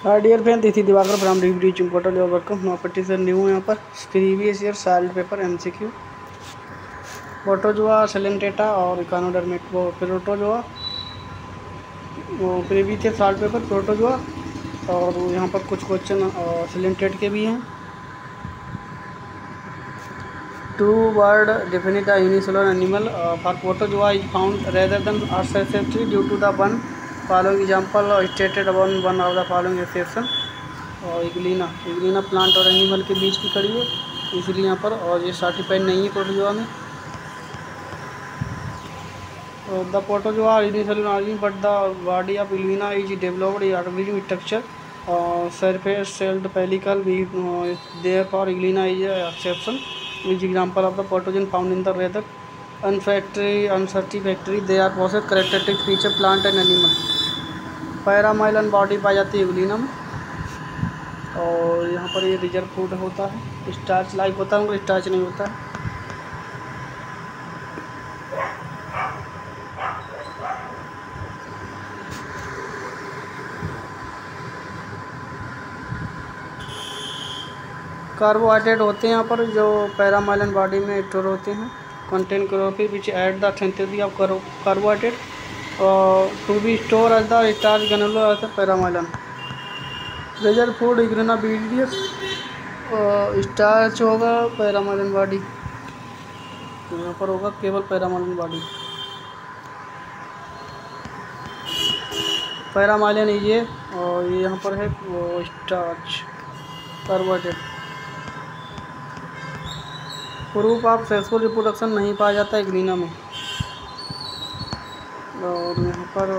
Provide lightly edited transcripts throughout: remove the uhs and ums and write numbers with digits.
Hi dear friend, this is Diwakar from review portal. You're welcome. Property से new यहाँ पर previous year solve paper MCQ protozoa coelenterata और echinodermata वो protozoa वो previous year solve paper protozoa और यहाँ पर कुछ क्वेश्चन सेलेंटेट के भी हैं। 2 word definite a unicellular animal for protozoa is found rather than ancestry due to the one following example stated upon one of the following exception। और इग्लिना plant और animal के बीच की कड़ी है, इसलिए यहाँ पर और ये सर्टिफाइड नहीं है प्रोटोजोआ में। The protozoa unicellular organism but the body of euglena is developed organism structure surface celled pellicle therefore euglena is exception is example of the pathogen found in the rather unsatisfactory they are possess characteristic feature plant and animal। Paramylon body पाई जाती है euglena में और यहाँ पर ये reserve food होता है, स्टार्च लाइक होता है, मगर स्टार्च नहीं होता है। कार्बोहाइड्रेट होते हैं यहाँ पर जो पैरामाइलन बॉडी में स्टोर होते हैं। Contain chlorophyll which at the synthesis of carbohydrate to be store as the starch granular as paramylon. Reserve food euglena बीडियस स्टार्च होगा पैरामाइलन बॉडी, तो यहाँ पर होगा केवल पैरामाइलन बॉडी। पैरामाइलन ये और ये यहाँ पर है वो starch carbohydrate. Proof of sexual reproduction नहीं पाया जाता है इग्लिना में। और यहाँ पर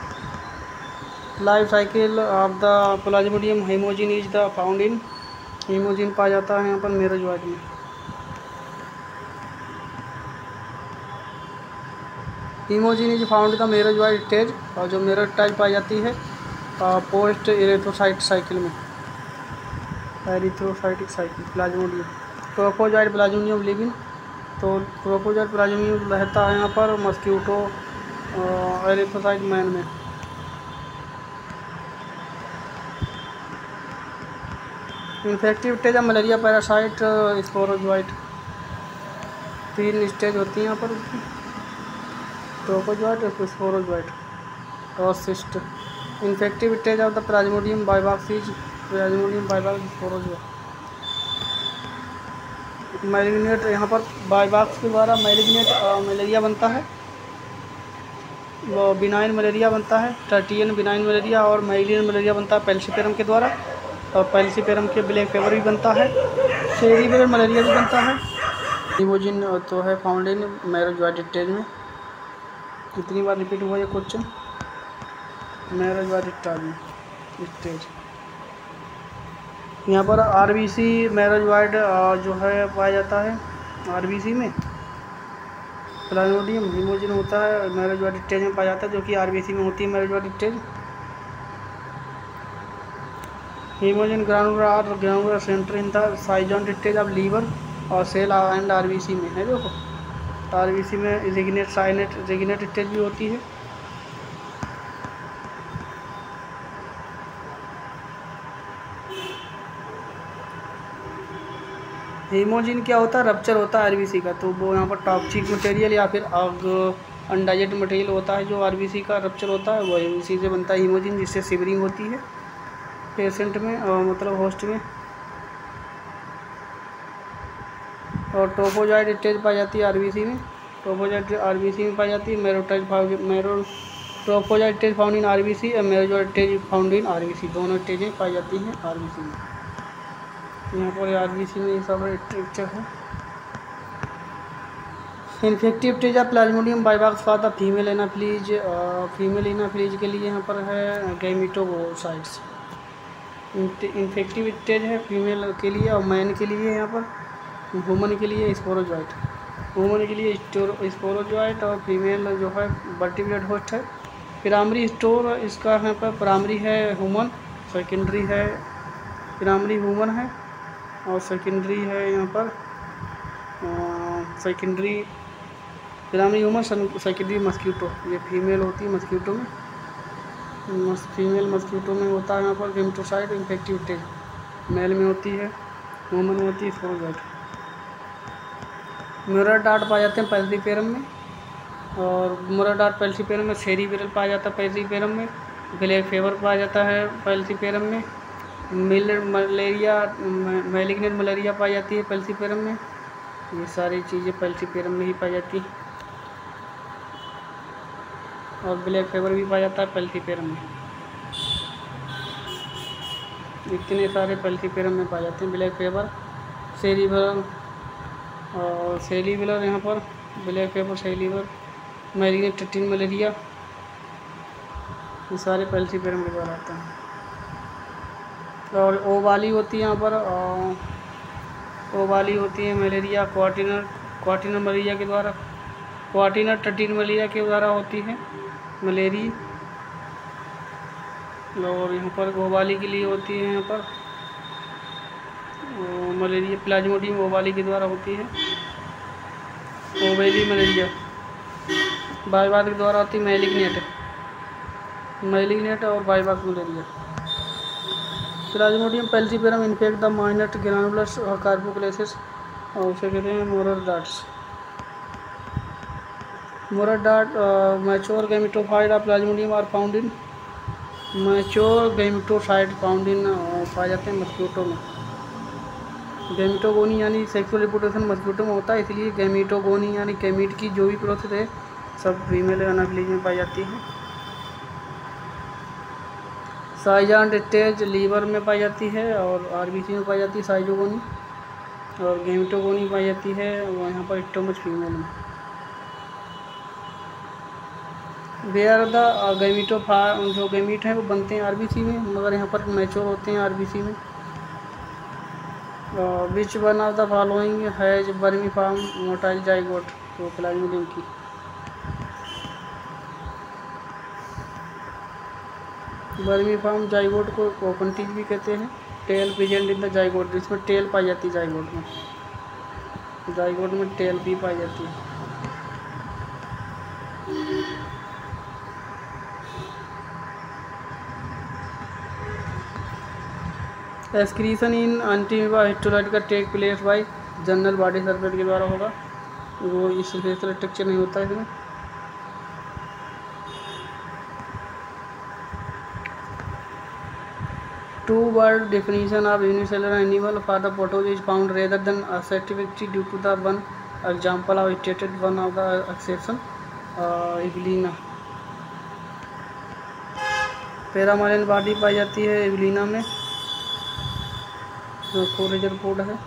life cycle of the plasmodium haemozoin is the found in haemozoin पाया जाता है यहाँ पर मेरोजोइट में। Haemozoin is found the merozoite stage और जो मेरोटाइप पाई जाती है पोस्ट एरिथ्रोसाइट साइकिल में, erythrocytic cycle plasmodium. Trophozoite plasmodium living, तो ट्रोपोजॉइड प्लाज्मोडियम रहता है यहाँ पर मस्क्यूटो एरिथ्रोसाइट मैन में। Infective stage of malaria parasite sporozoite, 3 stage होती हैं यहाँ पर उसकी, ट्रोपोजॉइट स्पोरोजॉइट और cyst. Infective stage of the plasmodium vivax plasmodium vivax sporozoite. Malignant यहाँ पर बाइवॉक्स के द्वारा मैलिग्नेट मलेरिया बनता है, वो बिनाइन मलेरिया बनता है, टर्टियन बिनाइन मलेरिया और मैलियन मलेरिया बनता है पेल्सिपेरम के द्वारा, और पेल्सिपेरम के ब्लैक फेवर भी बनता है, सेरिबेरल मलेरिया भी बनता है। हेमोजिन तो है फाउंड इन मेरोजोइट स्टेज में। कितनी बार रिपीट हुआ ये क्वेश्चन, मेरोजोइट स्टेज। यहाँ पर आरबीसी मेरोजोइट जो है पाया जाता है आरबीसी में। प्लाज्मोडियम हेमोजिन होता है मेरोजोइट स्टेज में पाया जाता है, जो कि आरबीसी में होती है merozoite stage. Haemozoin granular centre in the साइजोन स्टेज ऑफ लीवर और सेल एंड आरबीसी में है। देखो आरबीसी में रेगिनेट स्टेज भी होती है। हेमोजिन क्या होता है, रप्चर होता है आरबीसी का, तो वो यहाँ पर टॉक्सिक मटेरियल या फिर अनडाइजेस्ट मटेरियल होता है जो आरबीसी का रप्चर होता है, वो इसी से बनता है हेमोजिन, जिससे सिवरिंग होती है पेशेंट में मतलब होस्ट में। और ट्रोपोजॉइड स्टेज पाई जाती है आरबीसी में, ट्रोपोजॉइड आरबीसी में पाई जाती है। Trophozoite stage found in RBC और merozoite stage found in RBC, दोनों स्टेजें पाई जाती हैं आरबीसी में। यहाँ पर आरबीसी में ये सब स्ट्रक्चर है। Infective stage of plasmodium vivax for the female anopheles, female anopheles के लिए यहाँ पर है गैमेटोसाइट्स। इन्फेक्टिव स्टेज है फीमेल के लिए और मैन के लिए, यहाँ पर वुमन के लिए स्पोरोजॉइट, वुमन के लिए स्पोरोजॉइट और फीमेल जो है वर्टिब्रेट होस्ट है। प्राइमरी स्टोर इसका यहाँ पर प्राइमरी है ह्यूमन, सेकेंडरी है प्राइमरी ह्यूमन है और सेकेंडरी है यहाँ पर secondary primary human secondary mosquito, ये फीमेल होती है मस्क्यूटो में। फीमेल मस्कीटो में होता है यहाँ पर गेमेटोसाइट इन्फेक्टिव टेज, मेल में होती है, वुमन में होती है स्पोरोजाइट। म्यूरर डार्ट पाए जाते हैं पैल्सीपेरम में, और म्यूरर डार्ट पैल्सीपेरम में, सेरिबेरल पाया जाता है पैल्सीपेरम में, ब्लैक फीवर पाया जाता है पैल्सीपेरम में, मैलिग्नेंट मलेरिया पाई जाती है पैल्सीपेरम में। ये सारी चीज़ें पैल्सीपेरम में ही पाई जाती हैं, और ब्लैक फीवर भी पाया जाता है पैल्सीपेरम में। इतने सारे पैल्सीपेरम में पाए जाते हैं, ब्लैक फीवर, सेरिबेरल और सेरिबेरल यहाँ पर, black fever, cerebral, malignant tertian malaria, ये सारे पैल्सीपेरम के द्वारा आते हैं। और ओवाली होती है यहाँ पर, ओवाली होती है मलेरिया क्वार्टिनर मलेरिया के द्वारा, क्वार्टिनर ट्रटीन मलेरिया के द्वारा होती है मलेरिया। और यहाँ पर ओवाली के लिए होती है यहाँ पर मलेरिया, प्लाज्मोडियम ओवाली के द्वारा होती है। ओवेली मलेरिया बाईबाग के द्वारा होती है मैलिग्नेट और बाईबाग malaria. Plasmodium falciparum infect the minor granules कार्पोक्लेसिस, और उसे कहते हैं म्यूरर डार्ट्स। म्यूरर डार्ट mature gametophyte of plasmodium are found in, mature gametocyte found in पाए जाते हैं मस्कीटो में। गैमेटोगोनी यानी सेक्सुअल रिप्रोडक्शन मस्कीटो में होता है, इसलिए गैमेटोगोनी यानी गैमीट की जो भी प्रोसेस है सब फीमेल एनाफिलीज में पाई जाती है। साइजांड स्टेज लीवर में पाई जाती है और आरबीसी में पाई जाती है साइजोगोनी, और गैमेटोगोनी पाई जाती है वो यहाँ पर स्टोमच फीमेल में। वेयर द जो गैमीट हैं वो बनते हैं आरबीसी में, मगर यहाँ पर मैच्योर होते हैं आरबीसी में। Which one of the following has vermiform motile zygote, तो प्लाज्मोडियम की। वर्मीफॉर्म जाइगोट को ओपनटीज भी कहते हैं। Tail present in the zygote, जिसमें टेल पाई जाती है जाइगोट में टेल भी पाई जाती है। एक्सक्रीशन इन एंटीमीबा हिस्टोलाइट का take place by general body surface के द्वारा होगा, वो इस स्पेशल स्ट्रक्चर नहीं होता है इसमें। Two word definition of unicellular animal for the protozoa is found rather than satisfactory due to the one example of stated one of the exception, euglena. Paramylon body पाई जाती है इग्लिना में, फोरेजर code है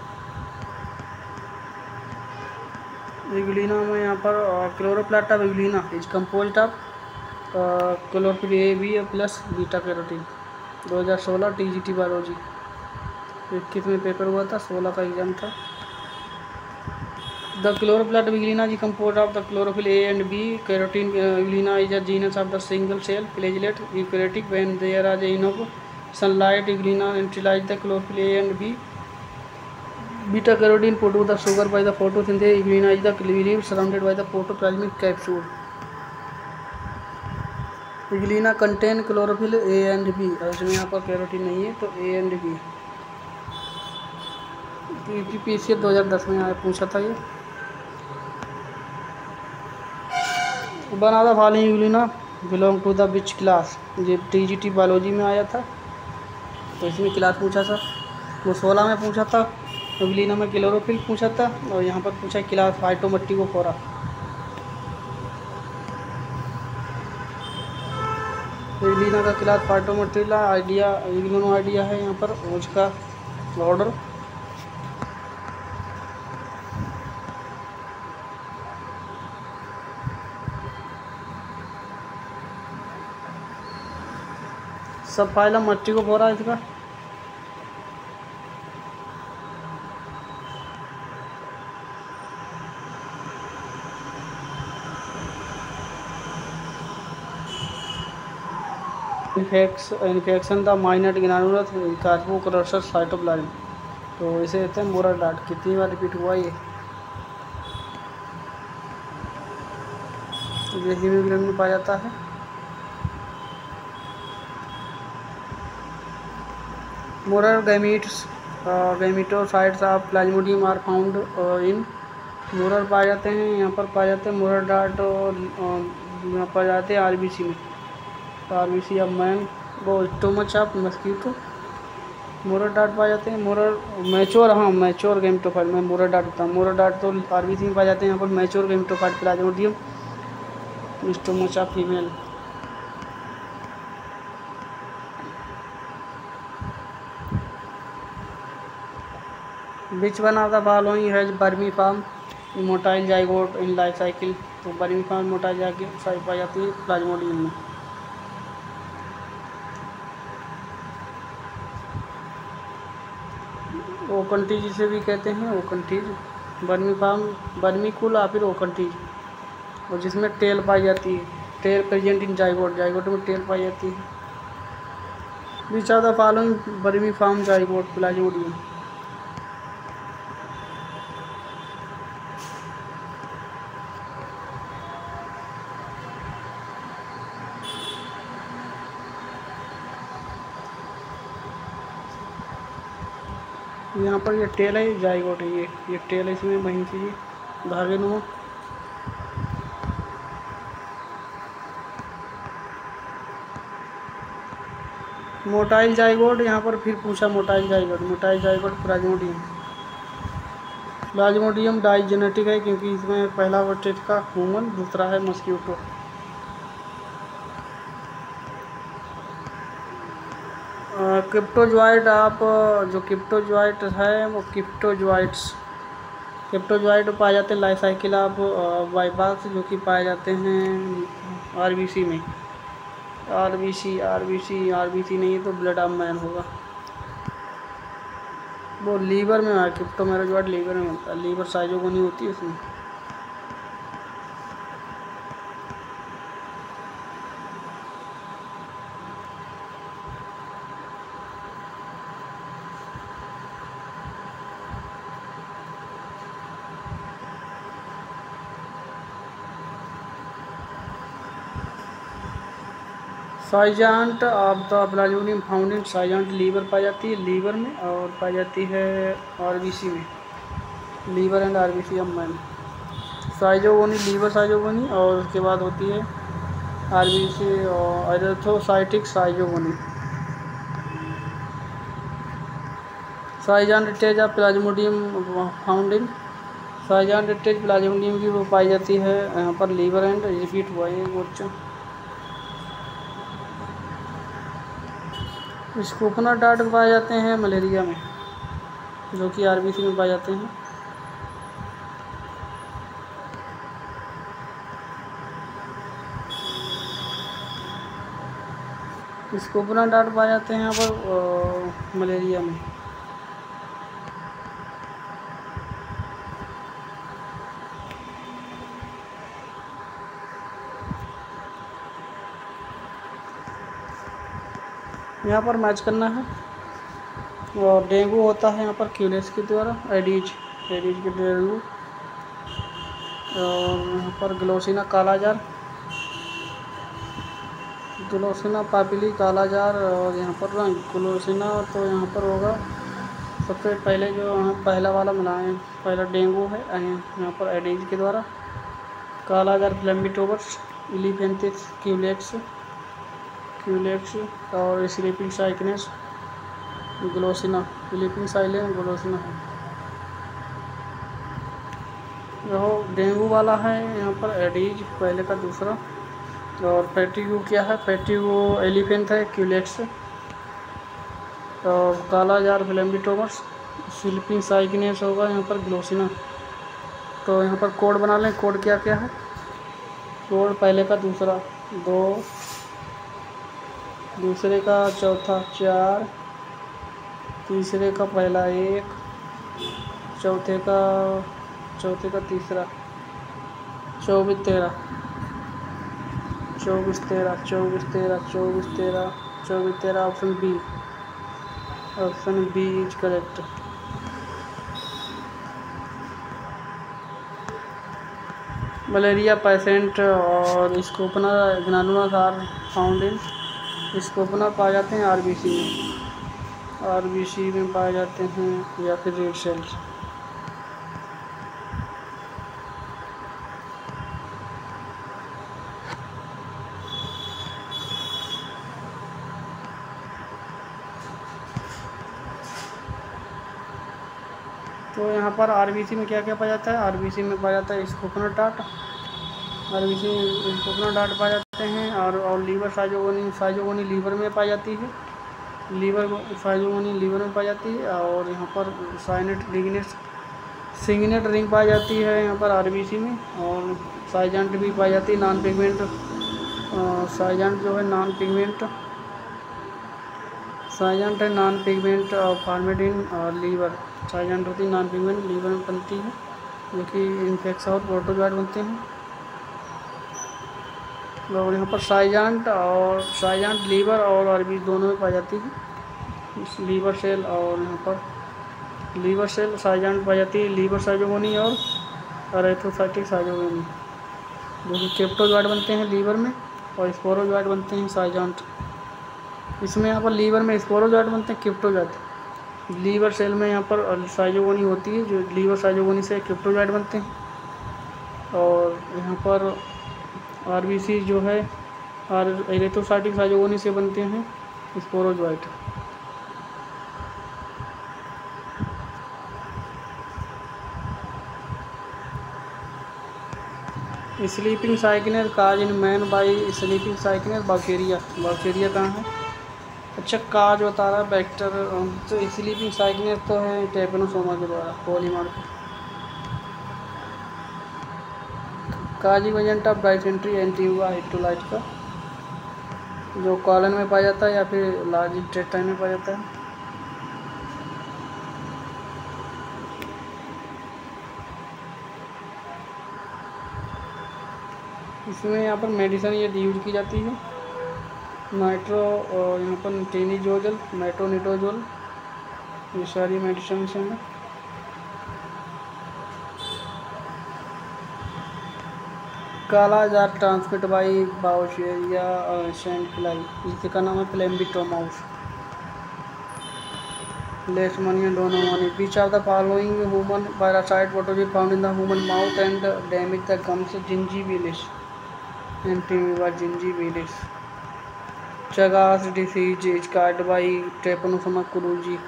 euglena में। यहाँ पर chloroplast of euglena is composed of chlorophyll A B plus beta carotene. 2016 TGT biology 21 में paper हुआ था, 16 का एग्जाम था। The chloroplast of euglena is composed of the chlorophyll A and B carotene. Euglena is a genus of the single cell flagellate eukaryotic when there are enough sunlight. Iglina utilize the chlorophyll A and B. Beta carotene produce the sugar by the photosynthesis. Iglina is the leaf surrounded by the protoplasmic capsule. Iglina contain chlorophyll A and B. इसमें यहाँ पर carotene नहीं है तो A and B। UPPCS 2010 में आया पूछा था ये। बना था following euglena belong to the which class, ये टीजीटी बायोलॉजी में आया था तो इसमें क्लास पूछा था। वो 16 में पूछा था, इग्लिना में क्लोरोफिल पूछा था और यहाँ पर पूछा क्लास फाइटोमेटिकोफोरा। इग्लिना का क्लास फाइटोमेट्रिला आइडिया इग्लिनो आइडिया है यहाँ पर, उसका ऑर्डर सब फाइलम मस्टिकोफोरा इसका। इन्फेक्शन द माइनर ग्रैनुलस कार्पोक्लेसिस साइटोप्लाज्म, तो इसे कहते हैं म्यूरर डार्ट। कितनी बार रिपीट हुआ ये हीमोग्लोबिन में पाया जाता है। मोरल gametocytes of plasmodium are found in मोरल पाए जाते हैं, यहाँ पर पाए जाते हैं मोरल डार्ट, और यहाँ पाए जाते हैं आरबीसी में, आरबीसी ऑफ मैन, वो स्टोमच ऑफ मस्कीटो मोरल डार्ट पाए जाते हैं। मोरल मैच्योर, हाँ मैच्योर गैमेटोफाइट, मैं मोरल डार्ट बताऊँ, मोरल डार्ट तो आरबीसी में पाए जाते हैं, यहाँ पर mature gametophyte plasmodium stomach of female. Which one of the following has vermiform immotile zygote in life cycle, तो वर्मीफॉर्म इमोटाइल जाइगोट पाई जाती है प्लाज्मोडियम में। ओकंटीज जिसे भी कहते हैं, ओकंटीज, वर्मीकुल या फिर ओकंटीज, और जिसमें टेल पाई जाती है, tail present in zygote, zygote में टेल पाई जाती है। Which of the following vermiform zygote plasmodium, यहाँ पर ये टेल है, जाइगोट है, ये टेल है, इसमें वहीं से ये धागे नुमा। मोटाइल जाइगोट, यहाँ पर फिर पूछा motile zygote plasmodium, plasmodium digenetic है क्योंकि इसमें पहला वर्टेज का ह्यूमन, दूसरा है मस्क्यूटो। क्रिप्टोजॉइट, आप जो क्रिप्टोजॉइट है वो क्रिप्टोजॉइट पाए जाते हैं लाइफ साइकिल ऑफ बाइबाक्स, जो कि पाए जाते हैं आरबीसी में, आरबीसी नहीं है तो ब्लड ऑफ मैन होगा, वो लीवर में है, क्रिप्टोमेरोजॉइट लीवर में होता है, लीवर साइजोगोनी होती है उसमें। Schizont of the plasmodium found in schizont liver पाई जाती है, लीवर में, और पाई जाती है आरबीसी में, liver and RBC of man. Schizogony, liver schizogony, और उसके बाद होती है आरबीसी और erythrocytic schizogony. Schizont stage of plasmodium found in, schizont stage plasmodium की वो पाई जाती है यहाँ पर लीवर एंड, रिपीट हुआ है क्वेश्चन। स्कूपना डार्ट पाए जाते हैं मलेरिया में, जो कि आरबीसी में पाए जाते हैं। स्कूपना डार्ट पाए जाते हैं यहाँ पर मलेरिया में। यहाँ पर मैच करना है, और डेंगू होता है यहाँ पर क्यूलेक्स के द्वारा, एडीज के डेंगू, और यहाँ पर ग्लोसिना कालाजार, ग्लोसिना पापिली कालाजार, और यहाँ पर ग्लोसिना, तो यहाँ पर होगा सबसे पहले जो पहला वाला बनाए, पहला डेंगू है यहाँ पर एडीज के द्वारा, कालाजार फ्लेमिटोबस, इलिफेंथिस क्यूलेक्स, और sleeping sickness glossina, sleeping silence glossina है। यह डेंगू वाला है यहाँ पर एडीज पहले का दूसरा, और फैटिगू क्या है, फैटिगू एलिफेंट है क्यूलेक्स, और कालाजार फ्लेमिटोबस, स्लीपिंग साइकनेस होगा यहाँ पर ग्लोसिना। तो यहाँ पर कोड बना लें, कोड क्या क्या है, कोड पहले का दूसरा 2, दूसरे का चौथा 4, तीसरे का पहला 1, चौथे का तीसरा 24 13 option B is correct. Malaria patient और स्कूपना ग्रानुलस आर फाउंड इन, स्कूपना पाए जाते हैं आरबीसी में। आरबीसी में पाए जाते हैं या फिर रेड सेल्स। तो यहाँ पर आरबीसी में क्या क्या पाया जाता है? आरबीसी में पाया जाता है स्कोपना डाट, आरबीसी में स्कोपना डाट पाए जाते हैं। और लीवर साइजोगोनी लीवर में पाई जाती है, साइजोगोनी लीवर में पाई जाती है। और यहाँ पर सिंगनेट रिंग पाई जाती है यहाँ पर आरबीसी में। और साइजेंट भी पाई जाती है, नॉन पिगमेंट साइजेंट जो है non pigment formed in liver. Schizont होती है नॉन पिगमेंट, लीवर में बनती है, जो कि इन्फेक्सा और प्रोटोजोआइट बनते हैं। और यहाँ पर साइजेंट लीवर और आरबीसी दोनों में पाई जाती है। लीवर सेल और यहाँ पर लीवर सेल साइजेंट पाई जाती है, लीवर साइजोगोनी और एरिथ्रोसाइटिक साइजोगोनी, जो कि क्रिप्टोजोआइट बनते हैं लीवर में और स्पोरोजोआइट बनते हैं साइजेंट। इसमें यहाँ पर लीवर में स्पोरोजोआइट बनते हैं, क्रिप्टोजोआइट लीवर सेल में यहाँ पर साइजोगोनी होती है, जो लीवर साइजोगोनी से क्रिप्टोजोआइट बनते हैं। और यहाँ पर आरबीसी जो है एरिथ्रोसाइटिक साइजोगोनी से बनते हैं sporozoite. Sleeping sickness cause in man by sleeping sickness bacteria. Bacteria कहाँ है? अच्छा, काज बता रहा है बैक्टर। तो स्लीपिंग साइकिनर तो है ट्रैपनोसोमा के द्वारा पॉलीमार्फ। काजी agent of dysentery entamoeba histolytica का, जो कॉलन में पाया जाता है या फिर लार्ज इंटेस्टाइन में पाया जाता है। इसमें यहाँ पर मेडिसिन ये यूज की जाती है, नाइट्रो और यहाँ पर टेनिजोजल, मेट्रोनिडोजोल, ये सारी मेडिसिन हैं। काला जार ट्रांसमिट बाई बाउशेरिया सैंड फ्लाई, जिसका नाम है phlebotomus. Leishmania donovani, which are the following human parasite pathogen found in the human mouth and damage the gums? Gingivalis, entamoeba gingivalis. Chagas disease is card by trypanosoma cruzi,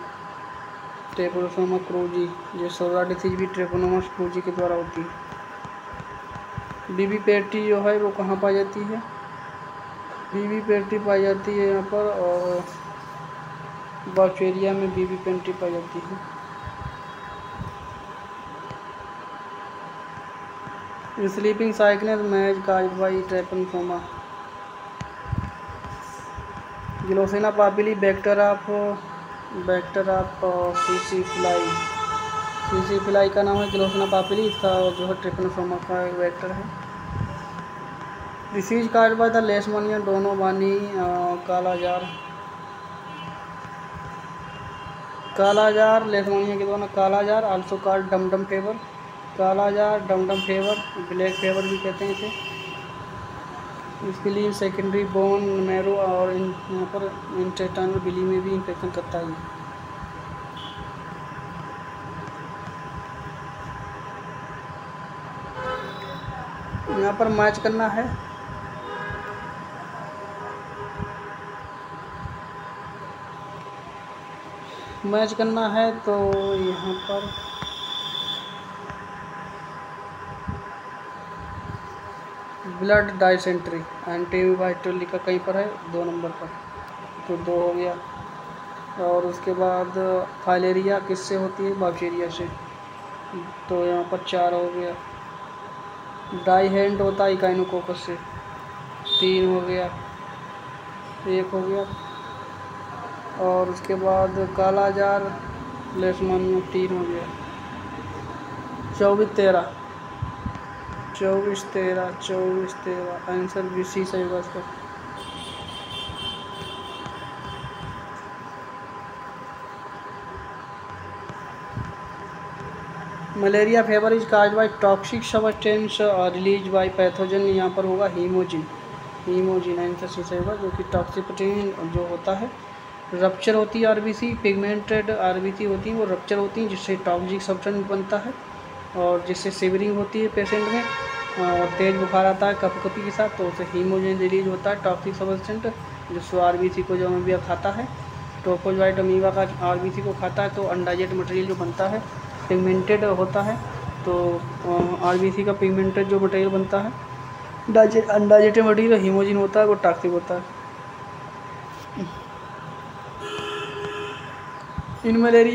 ये सोरा disease भी ट्रेपनोमा cruzi के द्वारा होती है। बीबी पेटी जो है वो कहाँ पाई जाती है? बीबी पेटी पाई जाती है यहाँ पर, और बैक्टीरिया में बीबी पेटी पाई जाती है। Sleeping साइकिनर maize cause by ट्रैपनोसोमा। Glossina पापिली vector of CC fly का नाम है ग्लोसिना पापिली, इसका जो है ट्रैपनोसोमा का वेक्टर है। Disease cause by the leishmania donovani. Kala azar leishmania के द्वारा kala azar, also called dumdum fever. Kala azar, dumdum fever, black fever भी कहते हैं इसे। इसके लिए सेकेंडरी बोन मैरो और यहाँ पर इंटेस्टाइनल बिली में भी इन्फेक्शन करता है। यहाँ पर मैच करना है, तो यहाँ पर ब्लड डाइसेंट्री एंटीवाइटल लिखा कहीं पर है 2 नंबर पर, तो 2 हो गया। और उसके बाद फाइलेरिया किससे होती है? बैक्टीरिया से, तो यहाँ पर 4 हो गया। डाई हैंड होता है इकाइनोकोकस से, 3 हो गया, 1 हो गया। और उसके बाद कालाजार लेशमानिया 3 हो गया। 24 13 आंसर भी सी सही होगा इसका। Malaria fever is cause by toxic substance release by pathogen, यहाँ पर होगा हीमोजिन आंसर सी सही होगा, जो कि टॉक्सिक प्रोटीन जो होता है रप्चर होती है आरबीसी, पिगमेंटेड आरबीसी होती हैं वो रप्चर होती हैं जिससे टॉक्सिक सब्सटेंस बनता है और जिससे सिवरिंग होती है पेशेंट में और तेज़ बुखार आता है कपकपी के साथ, तो उससे हीमोजन रिलीज होता है टॉक्सिक सब्सटेंस जिससे आरबीसी को जो अमीबा खाता है, ट्रोफोजोइट अमीबा का आरबीसी को खाता है तो अनडाइजेस्ट मटेरियल जो बनता है पिगमेंटेड होता है। तो आरबीसी का पिगमेंटेड जो मटेरियल बनता है अनडाइजेटेड मटेरियल हीमोजिन होता है वो टॉक्सिक होता है। In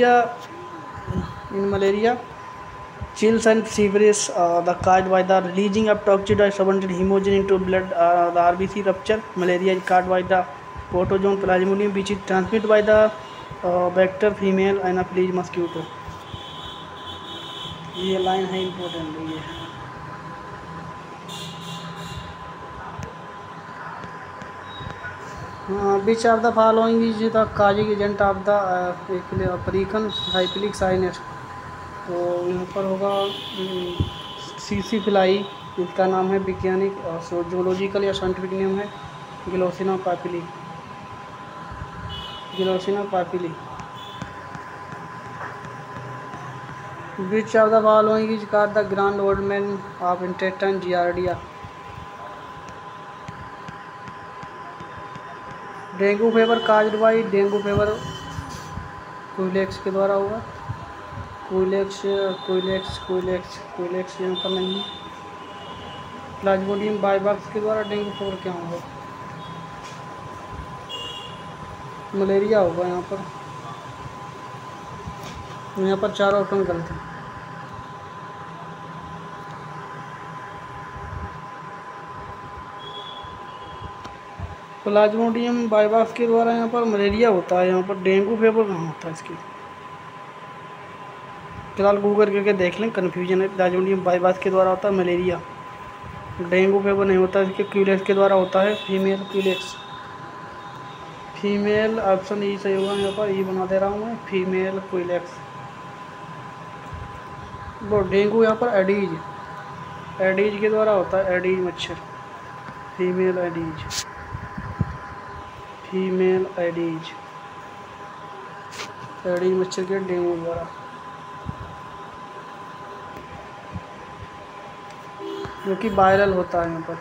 malaria chills and fevers the caused by the releasing of toxic or subundant hemogen into blood, the RBC rupture. Malaria is caused by the protozoan Plasmodium which is transmitted by the vector female Anopheles mosquito. ये line है important ये। Which of the following is the causing agent of the African syphilis sinus? तो यहाँ पर होगा CC fly, इसका नाम है वैज्ञानिक जूलॉजिकल या साइंटिफिक नेम है गिलोसिना पापिली। Which of the following is called the grand old man of intestine Giardia? Dengue fever caused by dengue fever Culex के द्वारा होगा। क्यूलेक्स यहाँ पर नहीं है। प्लाज्मोडियम बाइबक्स के द्वारा डेंगू फीवर क्या होगा? मलेरिया होगा यहाँ पर चारों ऑप्शन गलत है। प्लाज्मोडियम बाइबक्स के द्वारा यहाँ पर मलेरिया होता है, यहाँ पर डेंगू फीवर कहाँ होता है इसकी? फिलहाल गूगल करके देख लें, कन्फ्यूजन है। प्लाज्मोडियम बाइबक्स के द्वारा होता है मलेरिया, डेंगू फीवर नहीं होता, इसके क्यूलेक्स के द्वारा होता है, female Culex. Female option E सही होगा, यहाँ पर ई बना दे रहा हूँ मैं, फीमेल क्यूलेक्स। वो डेंगू यहाँ पर एडीज के द्वारा होता है, एडीज मच्छर, फीमेल एडीज मच्छर के डेंगू द्वारा, जो कि वायरल होता है यहाँ पर।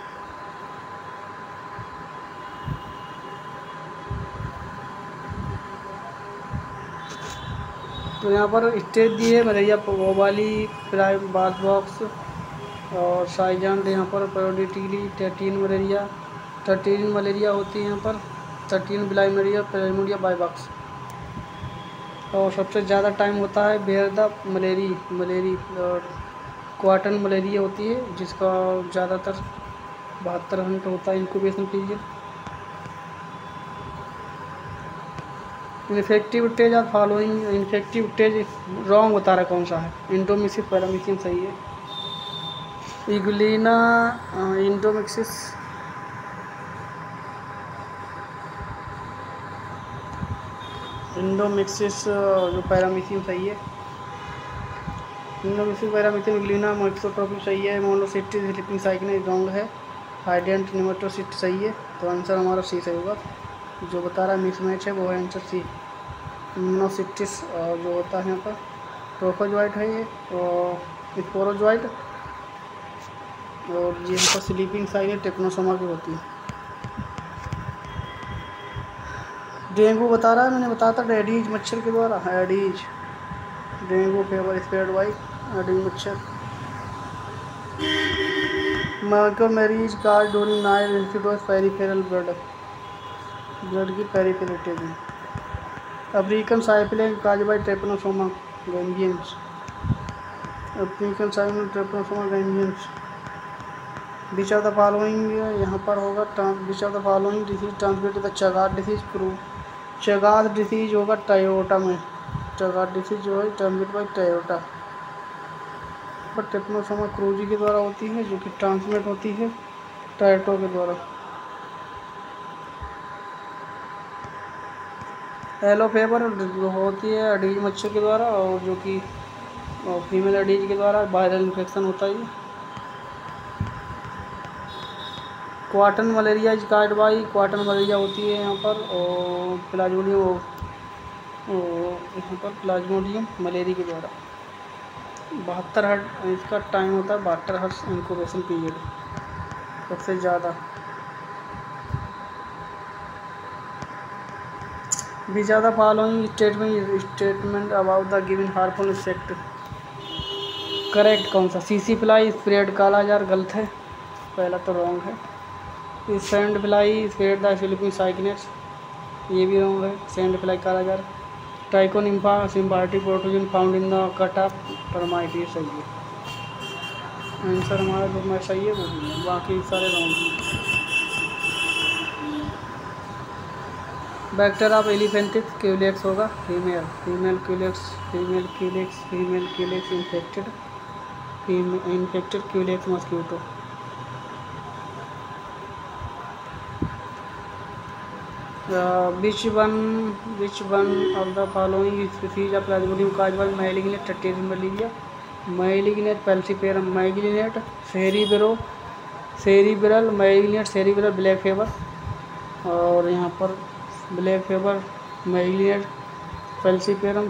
तो यहाँ पर स्टेज दी है मलेरिया वाली बाथ बॉक्स और साइजान यहाँ पर पेरियोडिकली 13 मलेरिया होती है यहाँ पर, 13 बिलाई मलेरिया प्लाज्मोडियम बाइबक्स। और सबसे ज़्यादा टाइम होता है बेयर द मलेरी और क्वार्टन मलेरिया होती है जिसका ज़्यादातर 72 घंटे होता है incubation period. Infective stage of following, infective stage wrong बता रहा कौन सा है? इंडोमिसिस पैरामीसियम सही है। इग्लिना इंडोमिक्सिस जो पैरामीसियम सही है। इंडोमिक्सिस पैरामीसियम इग्लिना मोइक्सोट्रोपिक सही है। मोनोसिटिस स्लीपिंग साइकिन रॉन्ग है। हाइडेंट निमेटोसिट सही है, तो आंसर हमारा सी सही होगा। जो बता रहा है मिसमैच है वो है आंसर सी। मोनोसिटिस जो होता है यहाँ पर ट्रोफोजोइट है ये, और स्पोरोजोइट, और ये यहाँ पर स्लीपिंग साइकिन टेक्नोसोमा की होती है। डेंगू बता रहा है, मैंने बताया था एडीज मच्छर के द्वारा, Aedes dengue fever spread by Aedes मच्छर। Micro marriage card during night इंफिडोस पेरिफेरल ब्लड की peripheral. African syphilis cause by Trypanosoma gambiense. Which of the following यहाँ पर होगा, which of the following disease transmit the Chagas disease Chagas disease होगा टायोटा में, Chagas disease जो है ट्रांसमिट बाई टायोटा, पर ट्रेपनोसोमा क्रूजी के द्वारा होती है जो कि ट्रांसमिट होती है टायोटो के द्वारा। येलो फीवर होती है एडीज मच्छर के द्वारा, और जो कि फीमेल एडीज के द्वारा वायरल इन्फेक्शन होता है। Quartan malaria is caused by, quartan malaria होती है यहाँ पर, और प्लाज्मोडियम यहाँ पर प्लाज्मोडियम मलेरिया के द्वारा 72 हर्ट्ज इसका टाइम होता है, 72 हर्ट्ज इंक्यूबेशन पीरियड सबसे ज़्यादा। भी ज़्यादा following statement about the given harmful insect correct कौन सा? सीसी फ्लाई स्प्रेड कालाजार गलत है, पहला तो रॉन्ग है। सैंड फ्लाई स्प्रेड द फिलिपिन साइक्नेट्स, ये भी रॉन्ग है। Sand fly kala-azar. Trichonympha symbiotic protozoan found in the gut of termite, ये सही है। आंसर हमारा जो मैं सही है वो भी है, बाकी सारे रॉन्ग हैं। बैक्टर ऑफ एलिफेंटिस क्यूलेक्स होगा female, female Culex infected Culex mosquito. which one of the following species of plasmodium caused by malignant bacterial malaria? malignant falciparum, malignant cerebral, malignant cerebral black fever, और यहाँ पर black fever malignant falciparum,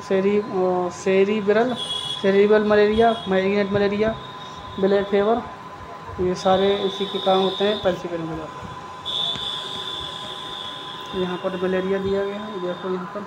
cerebral malaria, malignant malaria, black fever, ये सारे इसी के काम होते हैं falciparum के द्वारा। यहाँ पर मलेरिया दिया गया है, देखो यहाँ पर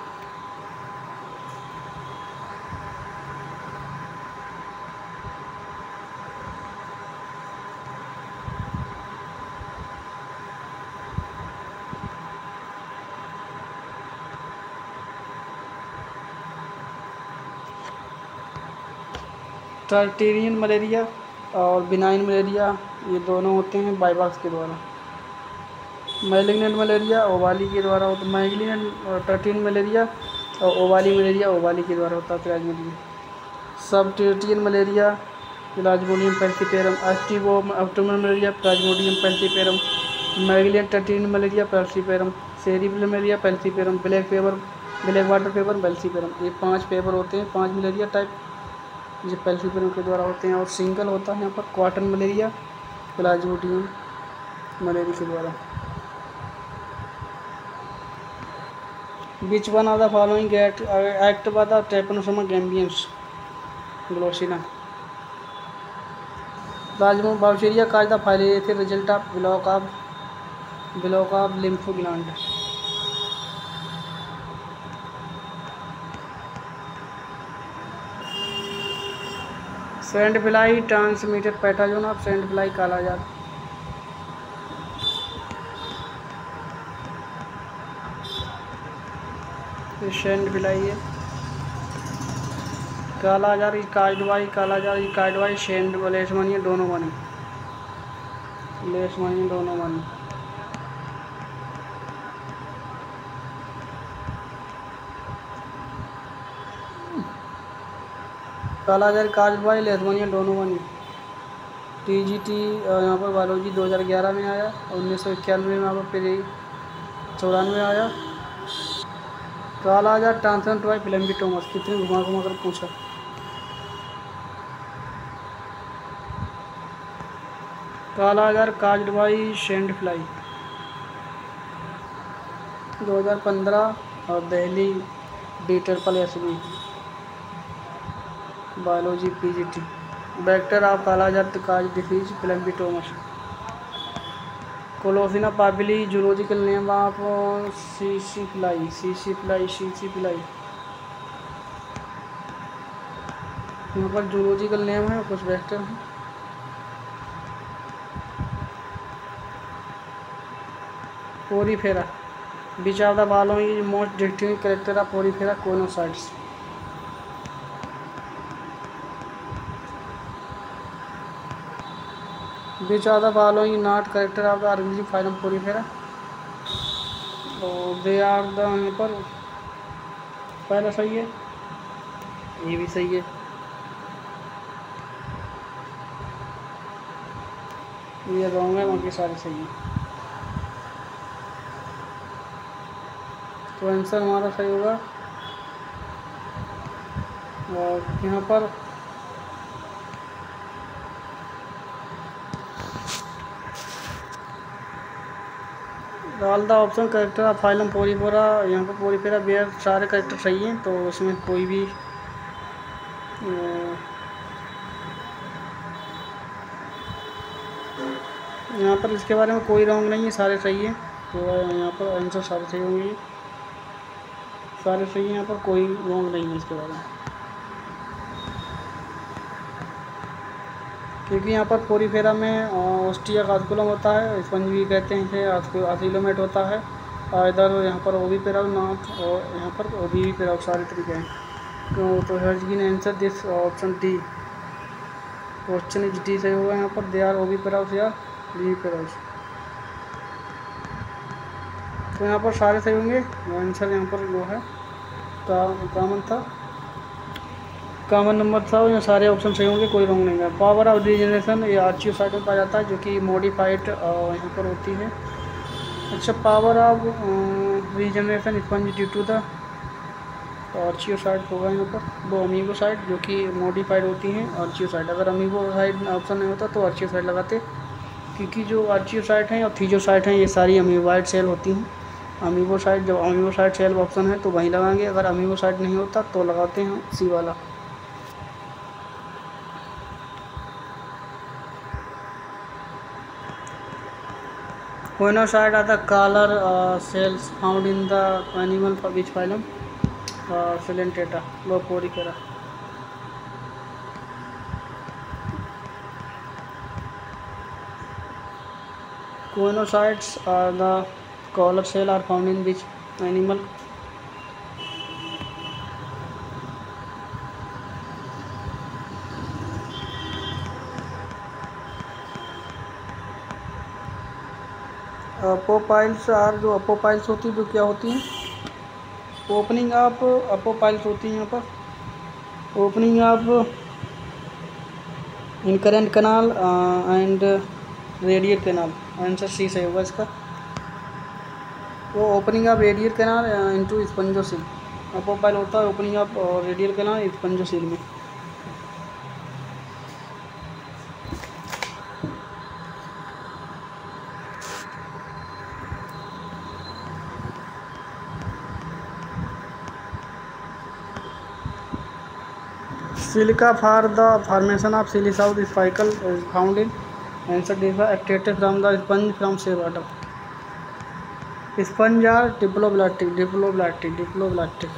ट्राइटेरियन मलेरिया और बिनाइन मलेरिया ये दोनों होते हैं बाइवाक्स के द्वारा। मैलिग्नेंट मलेरिया ओवाली के द्वारा होता है, मैलिग्नेंट ट्राइटेरियन मलेरिया और ओवाली मलेरिया ओवाली के द्वारा होता है Plasmodium. Sub tertian malaria Plasmodium falciparum, optimal malaria Plasmodium falciparum, malignant tertian malaria falciparum, cerebral malaria falciparum, black water fever falciparum. ये 5 फीवर होते हैं, 5 मलेरिया टाइप जो पेल्सिपेरम के द्वारा होते हैं। और सिंगल होता है यहाँ पर क्वार्टन मलेरिया प्लाज्मोडियम मलेरिया के द्वारा। Which one of the following act by the Trypanosoma gambians glossina? Plasmodium Bacteria cause the phylolytic result of block of lymph gland. Sand fly transmitted pathogen of sand fly kala-azar. Sand fly है kala-azar काजवाई sand लेशमानिया दोनों बने, लेशमानिया दोनों बने। कालाजार काजवाई लेशमानिया दोनों बने। TGT यहाँ पर biology 2011 में आया, 1991 में यहाँ पर फिर 94 आया। कालाजार ट्रांसन टॉय फिलेम्बिटोमस, कितने घुमा कर पूछा। कालाजार काजवाई सैंड फ्लाई 2015 और Delhi DSSB biology PGT। Vector of kala azar cause disease फिलेम्बिटोमस। कोलोसिना पाबिली zoological name of CC fly. यहाँ पर जूलॉजिकल नेम है, कुछ वेक्टर है। Porifera, which of the following is most distinctive character of Porifera कोनोसाइट्स? Which of the following not character of the organism phylum Porifera? और they are the, यहाँ पर पहला सही है, ये भी सही है, ये रॉन्ग है, बाकी सारे सही हैं। तो आंसर हमारा सही होगा। और यहाँ पर all the option character of phylum Porifera, यहाँ पर पोरीफेरा बेयर सारे करेक्टर सही हैं, तो उसमें कोई भी यहाँ पर इसके बारे में कोई रॉन्ग नहीं है, सारे सही है। तो यहाँ पर आंसर सारे सही होंगे, सारे सही हैं, यहाँ पर कोई रॉन्ग नहीं है इसके बारे में, क्योंकि यहाँ पर पोरीफेरा में ओस्टिया कास्कुलम होता है, स्पंज भी कहते हैं इसे, आसिलोमेट होता है, और इधर यहाँ पर ओवीपेरा नॉट, और यहाँ पर ओवीपेरा, सारे तरीके हैं। तो has been answer this option D, question is D सही होगा यहाँ पर, दे आर ओवीपेराउस या वीपेराउस, तो यहाँ पर सारे सही होंगे। आंसर यहाँ पर जो है कॉमन था, कॉमन नंबर था, यहाँ सारे ऑप्शन सही होंगे, कोई रॉन्ग नहीं है। पावर ऑफ रीजनरेशन ये आर्चियोसाइट में पाया जाता है, जो कि मॉडिफाइड यहाँ पर होती है। अच्छा, power of regeneration sponge due to the archaeocyte होगा यहाँ पर, वो अमीबोसाइट जो कि मॉडिफाइड होती हैं आर्चियोसाइट। अगर अमीबोसाइट ऑप्शन नहीं होता तो आर्चियोसाइट लगाते, क्योंकि जो आर्चियोसाइट हैं और थीजोसाइट हैं ये सारी अमीबॉइड सेल होती हैं। अमीबोसाइट, जब अमीबोसाइट सेल ऑप्शन है तो वहीं लगाएंगे, अगर अमीबोसाइट नहीं होता तो लगाते हैं सी वाला। Conocyte are the color cells found in the animal which phylum? Coelentata, Porifera. Conocytes are the color cell are found in which animal? Apopyles are, जो अपोपाइल्स होती है जो क्या होती हैं? ओपनिंग ऑफ अपोपाइल्स होती है यहाँ पर, opening of incurrent canal and radial canal, answer C सही होगा इसका। वो opening of radial canal into spongocoel, apopyle होता है opening of radial canal spongocoel में। Silica for the formation of siliceous spicle is found in, answer D is extracted from the sponge from seawater. Sponge are diploblastic.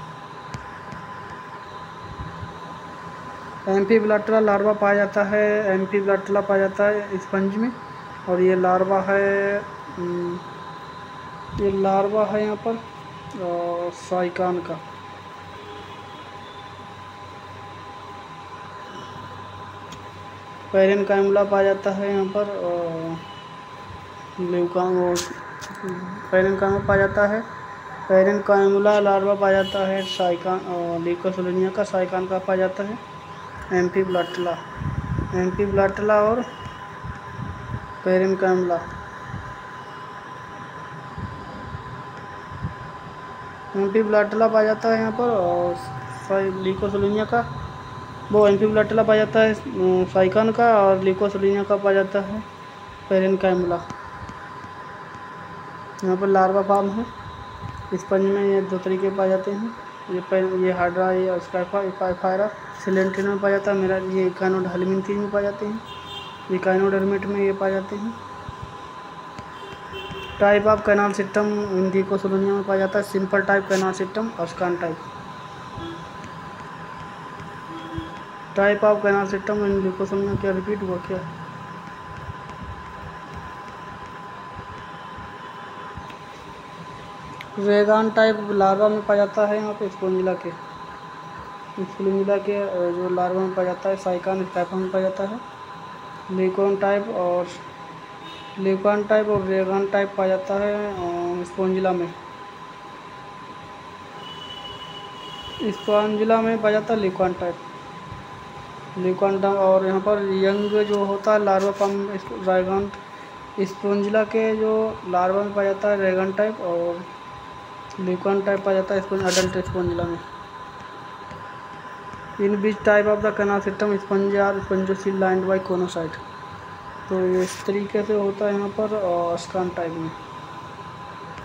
Amphiblastula larva पाया जाता है, एम्फीब्लाटला पाया जाता है sponge में, और ये लार्वा है, ये लार्वा है यहाँ पर साइकान का। पैरेनकाइमुला पाया जाता है यहाँ पर, पैरेनकाइमुला पाया जाता है, पैरेनकाइमुला लार्वा पाया जाता है साइकान, लीकोसोलिनिया का, साइकान का पाया जाता है एम्फीब्लाटला, एम्फीब्लाटला और पैरेनकाइमुला। एम्फीब्लाटला पाया जाता है यहाँ पर, और लीकोसोलिनिया का, वो एम्फीब्लाटला पाया जाता है साइकान का, और लीकोसोलिनिया का पाया जाता है पैरेनकाइमुला। यहाँ पर लार्वा फॉर्म है स्पंज में, ये दो तरीके पाए जाते हैं, ये हाइड्रा, ये स्काइफायरा सिलेंट्रिना में पाया जाता है, मेरा ये इकाइनोडर्मिट में पाए जाते हैं, इकाइनोडर्मिट में ये पाए जाते हैं। Type of canal system in Leucosolenia में पाया जाता है, simple type canal system, अस्कान type. Type of canal system in Leucosolenia क्या रिपीट हुआ क्या? रेगान टाइप लार्वा में पाया जाता है यहाँ पे स्पोंजिला के जो लार्वा में पाया जाता है, साइकान स्काइफा में पाया जाता है। लीकॉन टाइप और रेगान टाइप पाया जाता है स्पोंजिला में, स्पोंजिला में पाया जाता है लीकॉन टाइप। और यहाँ पर यंग जो होता है लार्वा फॉर्म रेगान स्पोंजिला के जो लार्वा में पाया जाता है रेगान टाइप, और लीकॉन टाइप पाया जाता है अडल्ट स्पोंजिला में। In which type of the canal system sponge are spongocoel lined by choanocyte, तो ये इस तरीके से होता है यहाँ पर अस्कान टाइप में।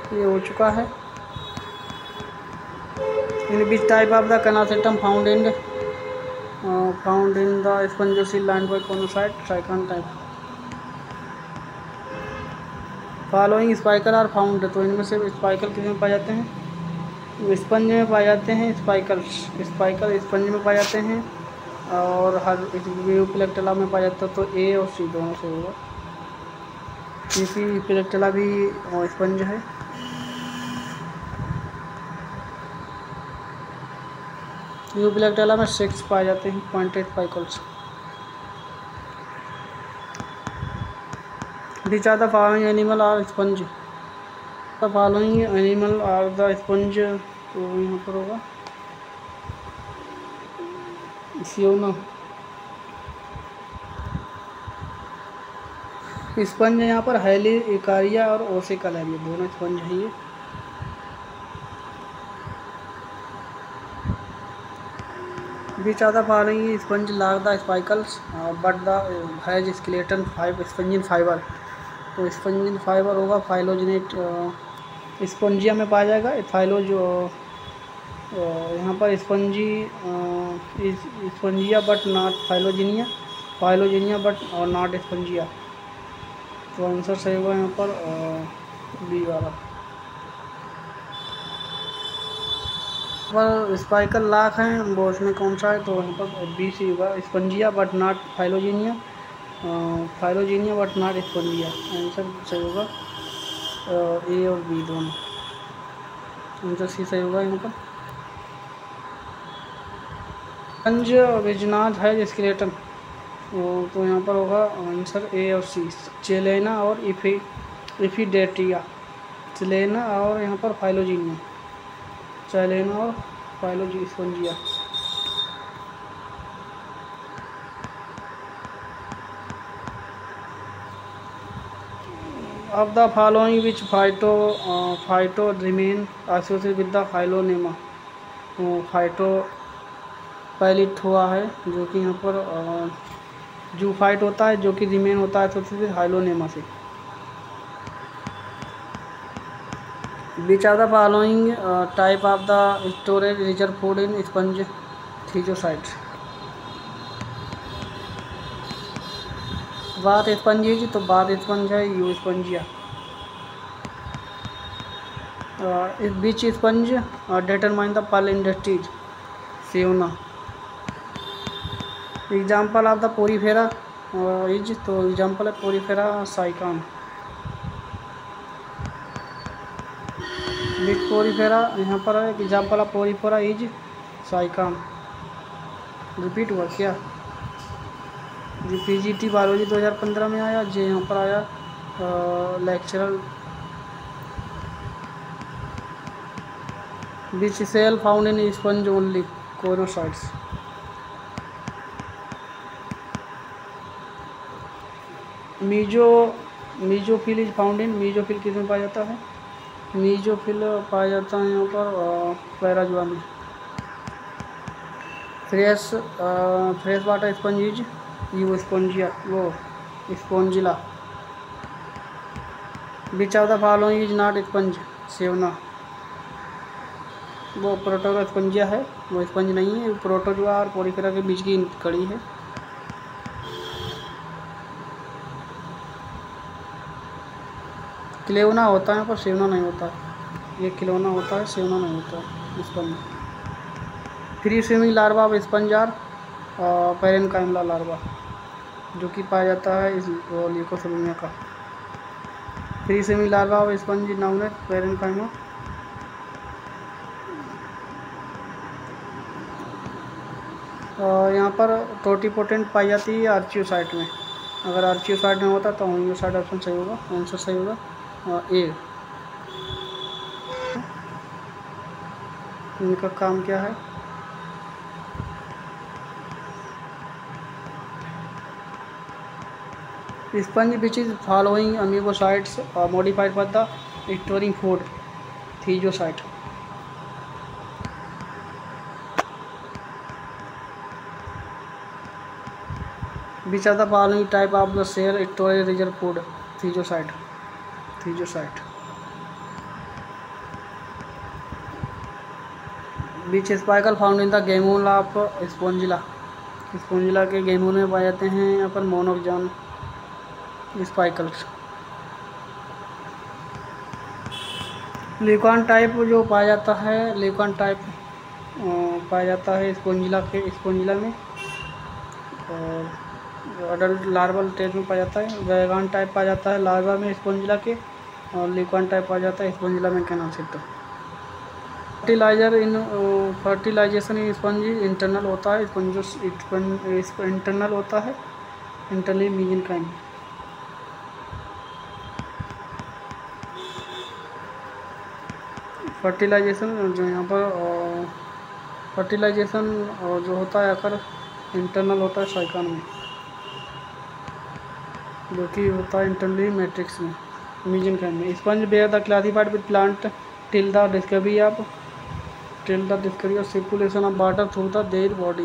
ये हो चुका है। In which type of the canal system found in the spongocoel lined by choanocyte sycon type. Following spicule are found, तो इनमें से स्पाइकल किस में पाए जाते हैं? स्पंज में पाए जाते हैं। स्पाइकल स्पंज में पाए जाते हैं और हर प्लेक्टेला में पाया जाता है। तो ए और सी दोनों से होगा, क्योंकि प्लेक्टेला भी स्पंज है। प्लेक्टेला में 6 पाए जाते हैं pointed spicules. Which are the following animal are sponge, the following animal are the sponge, तो यहाँ पर होगा सियोना। स्पंज यहाँ पर हैली इकारिया और ओसिकलैरिया दोनों स्पंज है ये। Which are the following sponge lack the spicules but the has skeleton spongin fibre, तो स्पंजिन फाइबर होगा फाइलोजिनेट स्पंजिया में पाया जाएगा। फाइलो जो यहाँ पर Spongia but not Phyllospongia but और नॉट स्पंजिया, तो आंसर सही होगा यहाँ पर बी वाला। पर स्पाइकल लाख हैं वो उसमें कौन सा है, तो यहाँ पर बी सी होगा Spongia but not Phyllospongia but not Spongia, answer सही होगा ए और बी दोनों, आंसर सी सही होगा यहाँ पर। स्पंज विच नॉट है स्केलेटन, तो यहाँ पर होगा आंसर ए और सी, चेलेना और इफिडेटिया, चेलेना और यहाँ पर फाइलोजिनिया, चैलेना और Spongia. Of the following which फाइटो रिमेन एसोसिएटेड विद द फाइलोनेमा, तो फाइटो पैलिट हुआ है जो कि यहाँ पर जो फाइट होता है जो कि रिमेन होता है एसोसिएटेड हाइलोनेमा से। Which are the following type of the storage reserve food in sponge thesocyte, bath sponge, तो बात स्पंज है Euspongia. Which sponge determine the pearl industries, सियोना। Example of the Porifera is, तो example है Porifera Sycon. Which Porifera, यहाँ पर है example of Porifera is Sycon. Repeat हुआ क्या, जो पीजीटी बायोलॉजी 2015 में आया, जो यहाँ पर आया लेक्चरल। Which cell found in sponge only, choanocytes. Mesophyll is found in, mesophyll किस में पाया जाता है? मीजोफिल पाया जाता है यहाँ पर पैराजुआ में। Fresh water sponge is Euspongia, वो Spongilla. Which of the following is not sponge, सेवना। वो प्रोटोजोआ स्पंजिया है, वो स्पंज नहीं है, प्रोटोजोआ और पोरीफेरा के बीच की कड़ी है। क्लेवना होता है यहाँ पर, सेवना नहीं होता है। ये क्लेवना होता है, सेवना नहीं होता है sponge. Free swimming larva of sponge are parenchymula larva, जो कि पाया जाता है इस ल्यूकोसोमिया का। Free swimming larva of sponge known है पेरेनकाइमा। यहाँ पर टोटीपोटेंट पाई जाती है आर्चियोसाइट में। अगर आर्चियोसाइट में होता तो होमियोसाइट ऑप्शन सही होगा, आंसर सही होगा ए। इनका काम क्या है? Sponge which is following amoebocytes modified for the storing food, thesocyte. Which are the following type of the cell storage reserve food, thesocyte. Which spicule found in the gemmule of Spongilla. Spongilla के gemmule में पाए जाते हैं यहाँ पर मोनोजोन स्पाइकल्स। Leucon type जो पाया जाता है, ल्यूकॉन टाइप पाया जाता है स्पोंजिला में, और अडल्ट लार्वल स्टेज में पाया जाता है। वैगान टाइप पाया जाता है लार्वा में स्पोंजिला के, और ल्यूकॉन टाइप पाया जाता है स्पोंजिला में कैनासिटा। फर्टिलाइजेशन इन स्पंज इंटरनल होता है, इंटरनल होता है, इंटरनली मीजेनकाइम। फर्टिलाइजेशन जो यहाँ पर फर्टिलाइजेशन जो होता है अगर इंटरनल होता है साइकान में, जो कि होता है इंटरनली मैट्रिक्स में, मीजेनकाइम में। Sponge were the classified with plant till the discovery of circulation of water through the their body.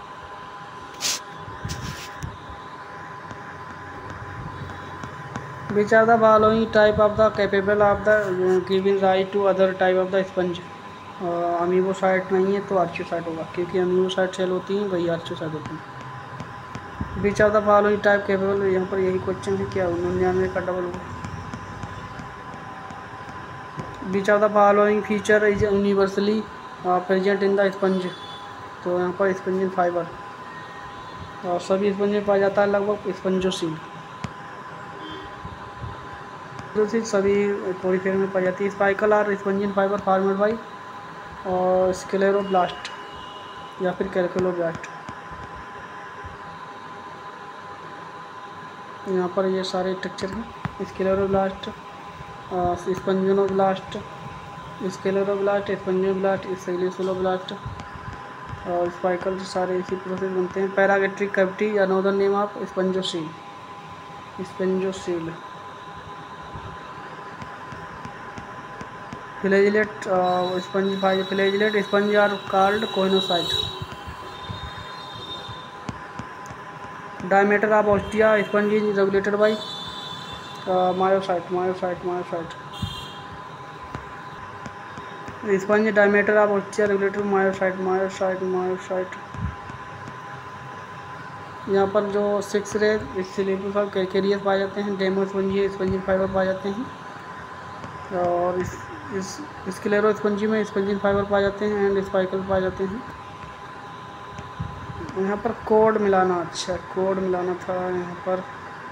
Which are the following type of the capable of the giving rise to other type of the sponge? Amoebocyte नहीं है तो आर्चियोसाइट होगा, क्योंकि amoebocyte cell होती हैं वही आर्चियोसाइट होती हैं। Which of the following type capable, यहाँ पर यही क्वेश्चन है क्या 99 का डबल होगा। Which of the following feature is universally present in the sponge, तो यहाँ पर स्पंजिन फाइबर, और सभी स्पंज में पाया जाता है लगभग स्पंजोसील। सभी पोरीफेर में पाई जाती है। स्पाइकल और स्पंजिन फाइबर फॉर्मेड बाई और स्क्लेरोब्लास्ट या फिर कैल्कुलोब्लास्ट। यहाँ पर ये सारे स्ट्रक्चर हैं, स्क्लेरोब्लास्ट, स्पंजिनोब्लास्ट, स्क्लेरोब्लास्ट, स्पंजिनोब्लास्ट, सेल्यूलोब्लास्ट और स्पाइकल, सारे इसी प्रोसेस बनते हैं। Paragastric cavity another name of spongocoel, spongocoel. Flagellate sponge are called choanocyte. Diameter of ostia sponge is regulated by myocyte. Sponge diameter of ostia regulated myocyte. यहाँ पर जो 6 रे सिलेबस ऑफ कैरियस पाए जाते हैं, डेमो स्पंजी स्पंजिन फाइबर पाए जाते हैं, और इस स्क्लेरो स्पंजी में स्पंजिन फाइबर पाए जाते हैं एंड स्पाइकल पाए जाते हैं। यहाँ पर कोड मिलाना, अच्छा कोड मिलाना था यहाँ पर।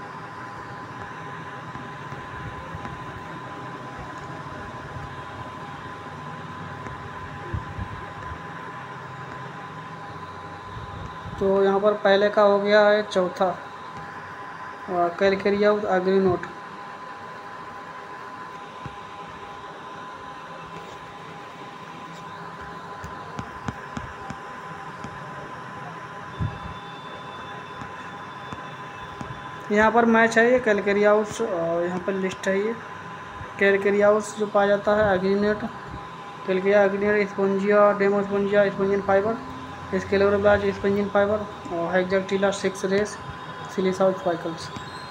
तो यहाँ पर पहले का हो गया है चौथा, कैलकेरिया एग्रीनोट। यहाँ पर मैच है ये कैलकेरियाउस, यहाँ पर लिस्ट है ये कैलकेरियाउस जो पाया जाता है एग्रीनेट, कैलकेरिया एग्रीनेट, Spongia Demospongiae spongin fibre, scleroblast spongin fibre, और Hexactinellida 6 rays silica spicules.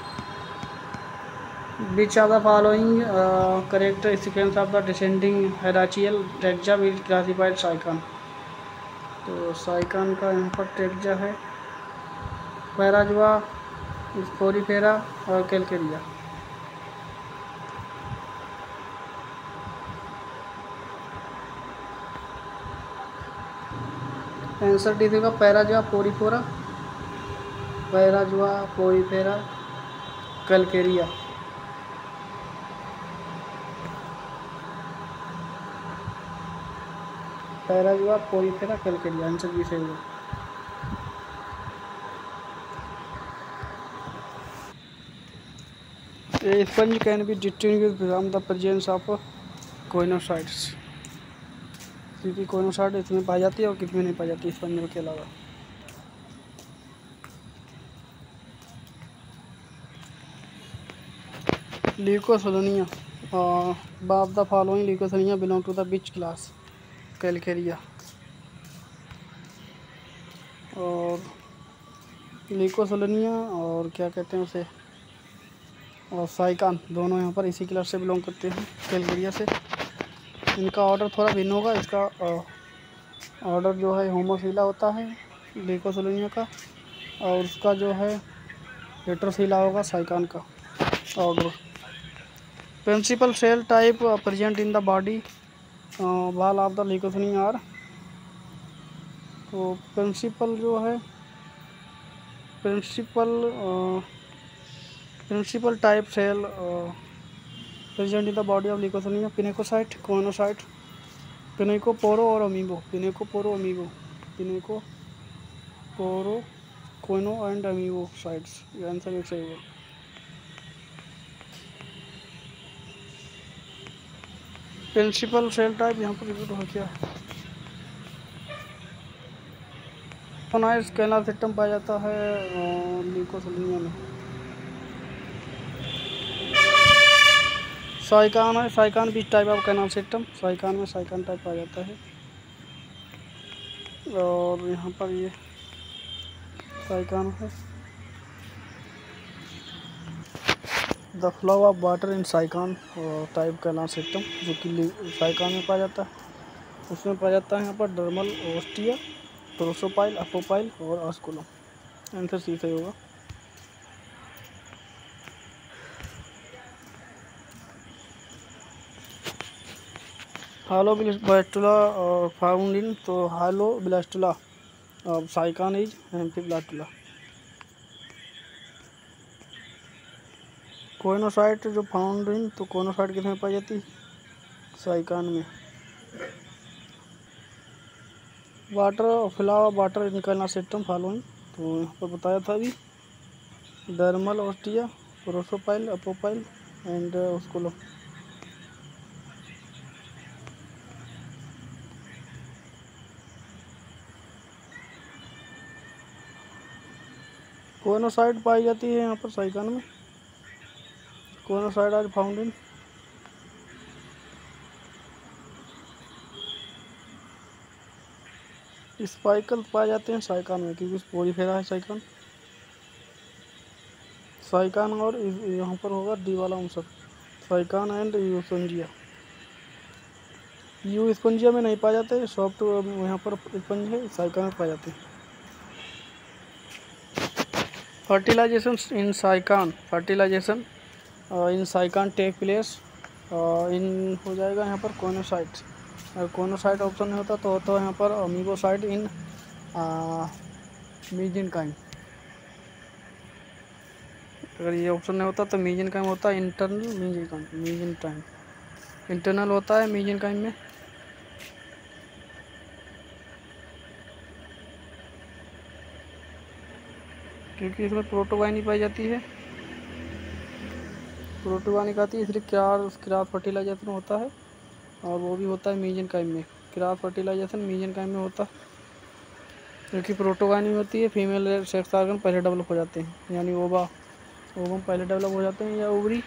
Which are the following correct sequence of the descending hierarchical taxa will classified Sycon. तो साइकान का यहाँ पर टेक्जा है पैराजुआ, स्पोरीफेरा और कैलकेरिया। आंसर डी देगा Parazoa, Porifera, Parazoa, Porifera, Calcarea. Parazoa, Porifera, Calcarea, answer B सही होगा। A sponge can be distinguished from the presence of choanocytes, क्योंकि कोइनोसाइट इसमें पाई जाती है और किसमें नहीं पाई जाती स्पंज के अलावा। Leucosolenia, of the following Leucosolenia belong to the which class, Calcarea और ल्यूकोसोलनिया और क्या कहते हैं उसे, और साइकान, दोनों यहाँ पर इसी क्लास से बिलोंग करते हैं, कैलकेरिया से। इनका ऑर्डर थोड़ा भिन्न होगा, इसका ऑर्डर जो है होमोफिला होता है लीकोसोलिनिया का, और उसका जो है हेटेरोफिला होगा साइकान का order. Principal cell type present in the body wall of the Leucosolenia are. तो प्रिंसिपल जो है principal type cell present in the body of Leucosolenia pinacocyte, choanocyte, पिनेकोपोरो और अमीबो। पिनेकोपोरो कोइनो एंड अमीबो साइट्स। ये answer एक सही होगा। प्रिंसिपल सेल टाइप यहाँ पर रिपीट हो गया। कैनाल सिस्टम पाया जाता है लीकोसोलिनिया में। साइकान है, साइकान भी type of canal system, Sycon में साइकान टाइप पाया जाता है। और यहाँ पर ये साइकान है। The flow of water in Sycon type canal system जो कि साइकान में पाया जाता है, उसमें पाया जाता है यहाँ पर डर्मल, ओस्टिया, प्रोसोपाइल, अपोपाइल और ऑस्कुलम। आंसर सी सही होगा। हालोब्लास्टुला फाउंड इन, तो हालोब्लास्टुला साइकान इज एम्फीब्लास्टुला। कोइनोसाइट जो फाउंड इन, तो कोइनोसाइट किस में पाई जाती है? साइकान में। Water flow water in canal system following, तो यहाँ पर बताया था अभी dermal, ostia, prosopyle, apopyle and osculum. Choanocyte पाई जाती है यहाँ पर साइकान में। Choanocyte are found in spicule पाए जाते हैं साइकान में, क्योंकि पोरीफेरा है साइकान। साइकान और यहाँ पर होगा डी वाला answer, Sycon and Euspongia. Euspongia में नहीं पाए जाते, सॉफ्ट यहाँ पर स्पंज है, साइकान में पाए जाते हैं। Fertilization in Sycon, fertilization in Sycon take place in हो जाएगा यहाँ पर कोइनोसाइट। अगर कोइनोसाइट ऑप्शन नहीं होता तो होता है यहाँ पर अमीबोसाइट इन मीजेनकाइम। अगर ये ऑप्शन नहीं होता तो मीजेनकाइम होता है इंटरनल मीजेनकाइम इंटरनल होता है मीजेनकाइम में। क्योंकि इसमें प्रोटोगाइनी पाई जाती है, प्रोटोगाइनी आती है, इसलिए क्रास फर्टिलाइजेशन होता है, और वो भी होता है मीजेनकाइम में। क्रास फर्टिलाइजेशन मीजेनकाइम में होता है, क्योंकि प्रोटोगाइनी होती है, फीमेल सेक्स ऑर्गन पहले डेवलप हो जाते हैं, यानी ओवम पहले डेवलप हो जाते हैं या ovary.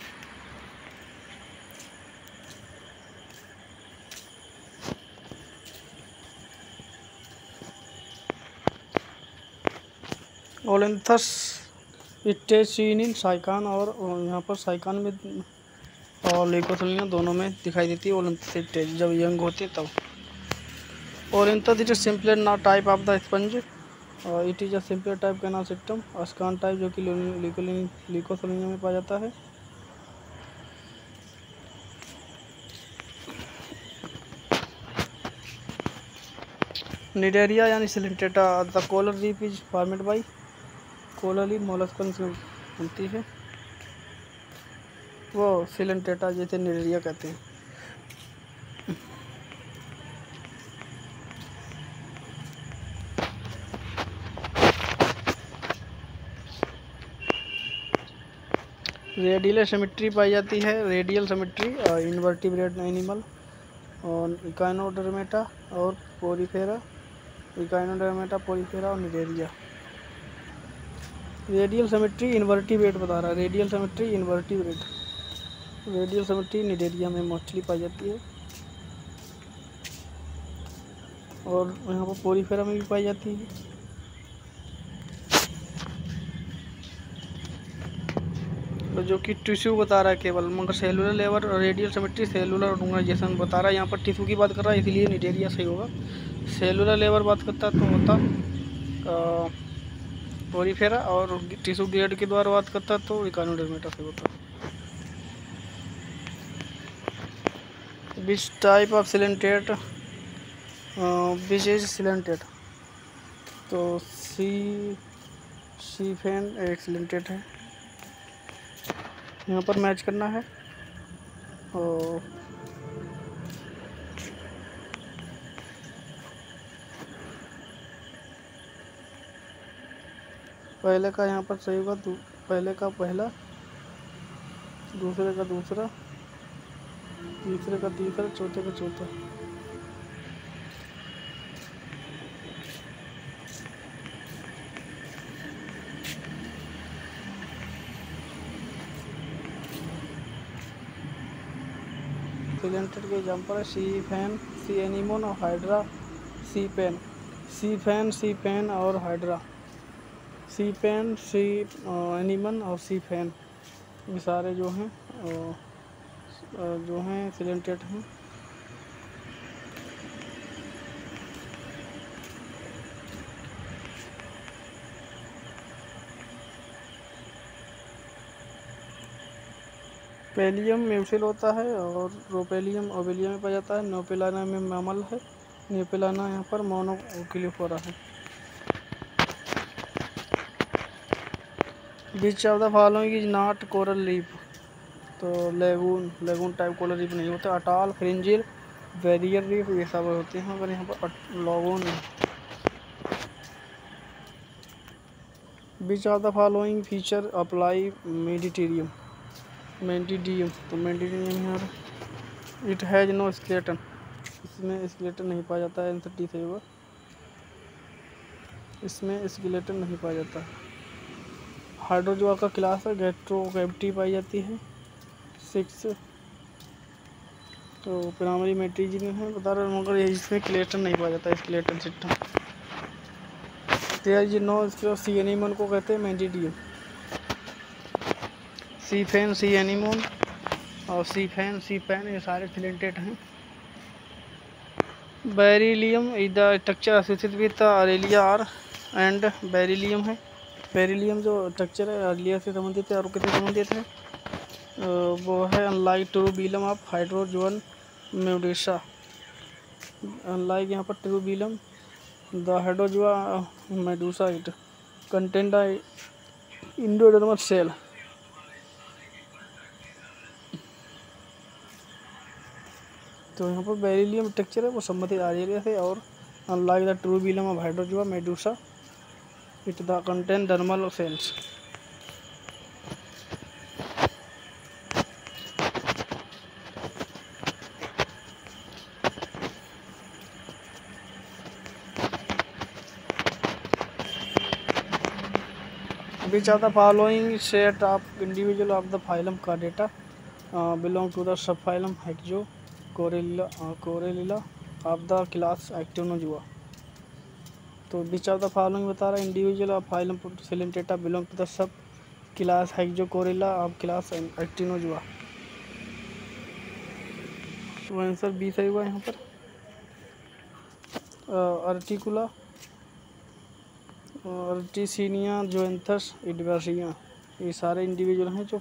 Olynthus stage seen in Sycon, और यहाँ पर साइकान में और लीकोसोलिनिया दोनों में दिखाई देती है ओलिंथस स्टेज, जब यंग होती है तब। ओलिंथस इज सिंपलर ना type of the sponge, it is a simpler type canal system. अस्कान type जो कि लीकोसोलिनिया में पाया जाता है। निडेरिया यानी Coelenterata, the coral reef is formed by coral leaf molluscan से बनती है, वो सिलेंटेटा जैसे निडेरिया कहते हैं। रेडियल सिमेट्री पाई जाती है, रेडियल सिमेट्री इनवर्टिब्रेट एनिमल और इकाइनोडर्मेटा और पोरीफेरा, इकाइनोडर्मेटा, पोरीफेरा और निडेरिया। रेडियल सिमेट्री इनवर्टिब्रेट बता रहा है, radial symmetry invertebrate, radial symmetry Cnidaria में मोस्टली पाई जाती है, और यहाँ पर पोरीफेरा में भी पाई जाती है। जो कि टिश्यू बता रहा है केवल, मगर cellular level, radial symmetry, cellular organization बता रहा है। यहाँ पर टिश्यू की बात कर रहा है, इसलिए निडेरिया सही होगा। सेलुलर लेवल बात करता तो होता पोरीफेरा, और टिश्यू ग्रेड के द्वारा बात करता तो इकानोडर्मेटा सही होता। Which type of Coelenterate which is Coelenterate, तो सीफेन एक सिलेंटेट है, यहाँ पर मैच करना है। और पहले का यहाँ पर सही होगा, पहले का पहला, दूसरे का दूसरा, तीसरे का तीसरा, चौथे का चौथा। सिलेंटेड के एग्जाम्पल है सी फैन, सी एनीमोन और hydra. Sea pen, sea fan, sea pen और hydra. Sea pen, sea anemone और सी फैन, ये सारे जो हैं सिलेंटेड हैं। पेलियम म्यूसिल होता है और रोपेलियम ओवेलिया में पाया जाता है। नोपेलाना में मैमल है। न्यूपेलाना यहाँ पर मोनोक्लियोफोरा है। Which of the following is not coral reef, तो लेगून टाइप कोरल रीफ नहीं होता। अटाल, फ्रिंजिल, बैरियर रीफ ये सब होते हैं, अगर यहाँ पर lagoon. Which of the following feature apply Metridium, तो मेडिटेरियम यहाँ इट हैज नो स्केलेटन, इसमें स्केलेटन नहीं पाया जाता है। आंसर डी सही होगा, इसमें स्केलेटन नहीं पाया जाता। हाइड्रोजोआ का क्लास है, गैस्ट्रोकैविटी पाई जाती है। 6 तो प्राइमरी मेट्रीजिन है बता रहे, मगर इसमें स्केलेटन नहीं पाया जाता, skeleton system. There is no sea anemone को कहते हैं मेंटिडियम। सी फैन, सी एनीमोन और सी फैन, सी पैन ये सारे सिलेंटेड हैं। Velarium is the structure associated with Aurelia R and velarium है। बेरिलियम जो स्ट्रक्चर है अरेलिया से संबंधित है और किससे संबंधित है, वो है unlike true velum of hydrozoan medusa. Unlike यहाँ पर true velum the hydrozoa medusa it contain the endodermal cell. तो यहाँ पर बेरिलियम स्ट्रक्चर है वो संबंधित आर्यरिया से, और unlike the true velum of hydrozoa medusa it the contain dermal cells. Which of the following set of individual of the phylum Chordata belong to the subphylum Hexacorilla of the class Actinozoa? तो which of the following बता रहा है individual of phylum Coelenterata belong to the sub class Hexacorallia of class Actinozoa. तो answer B सही हुआ यहाँ पर। अर्टिकुला, अर्टिसिनिया, जोएंथस, इडवर्सिया ये सारे इंडिविजुअल हैं जो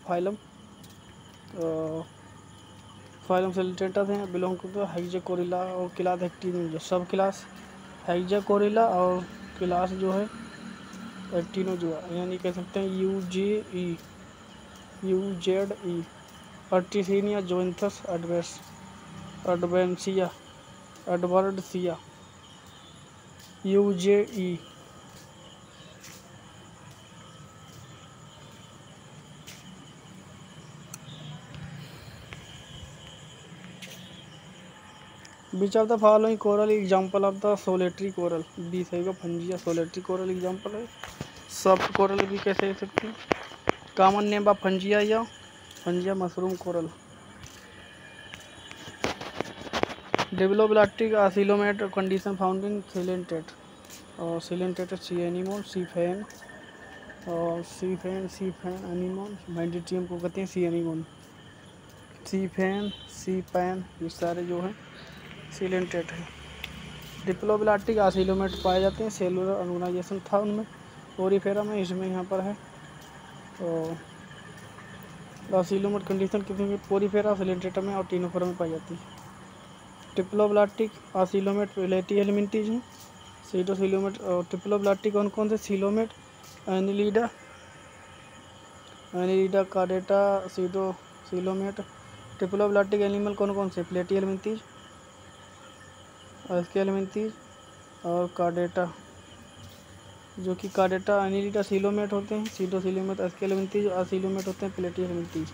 फाइलम सिलेंटेटा हैं, बिलोंग टू द हेक्सोकोरिल्ला और क्लास एक्टिनोजुआ। सब क्लास हेक्सोकोरिल्ला और क्लास जो है एक्टिनोजुआ, यानी कह सकते हैं UZE। Urticina, Zoanthus, Edwardsia, UZE। Which of the following coral example of the solitary coral, B सही होगा फंजिया सोलेटरी कोरल एग्जाम्पल है। सॉफ्ट कोरल भी कैसे हो सकते हैं। कॉमन नेम ऑफ फंजिया या Fungia mushroom coral. Diploblastic acoelomate condition found in Coelenterate, और सिलेंटेट सी एनीमोन, सी फैन, और सी फैन एनिमोन, मेडिटियम को कहते हैं sea anemone, sea fan, sea pen, ये सारे जो हैं सिलेंटेट है। डिप्लोब्लास्टिक आसिलोमेट पाए जाते हैं, सेलुलर ऑर्गेनाइजेशन था उनमें, ओरिफेरा में, इसमें यहाँ पर है। तो आसिलोमेट कंडीशन किसी पोरीफेरा, सिलेंटेटा में और टीनोफोरा में पाई जाती है। डिप्लोब्लास्टिक आसिलोमेट प्लेटी एलिमेंटीज हैं, सीटोसिलोमेट। और डिप्लोब्लास्टिक कौन कौन से? Coelomate, Annelida, Chordata, pseudocoelomate. Diploblastic animal कौन कौन से? प्लेटी एलिमेंटीज, एस्के एलिमेंटीज और कार्डेटा, जो कि कार्डेटा एनिलिडा सिलोमेट होते हैं, सीटोसिलोमेट एस्के एलिमेंटीज, असिलोमेट होते हैं Platyhelminthes.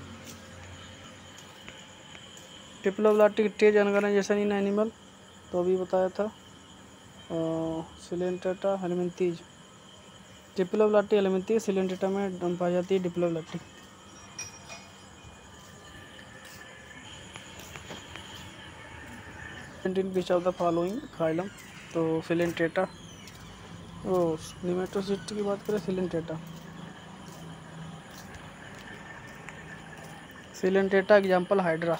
Diploblastic stage organization in animal तो अभी बताया था, सिलेंटेटा एलिमेंटीज। डिप्लोब्लास्टिक एलिमेंटीज सिलेंटेटा में पाई जाती है diploblastic. Which of the following phylum, तो सिलेंटेटा। ओ निमेटोसिस्ट की बात करें, सिलेंटेटा एग्जाम्पल हाइड्रा।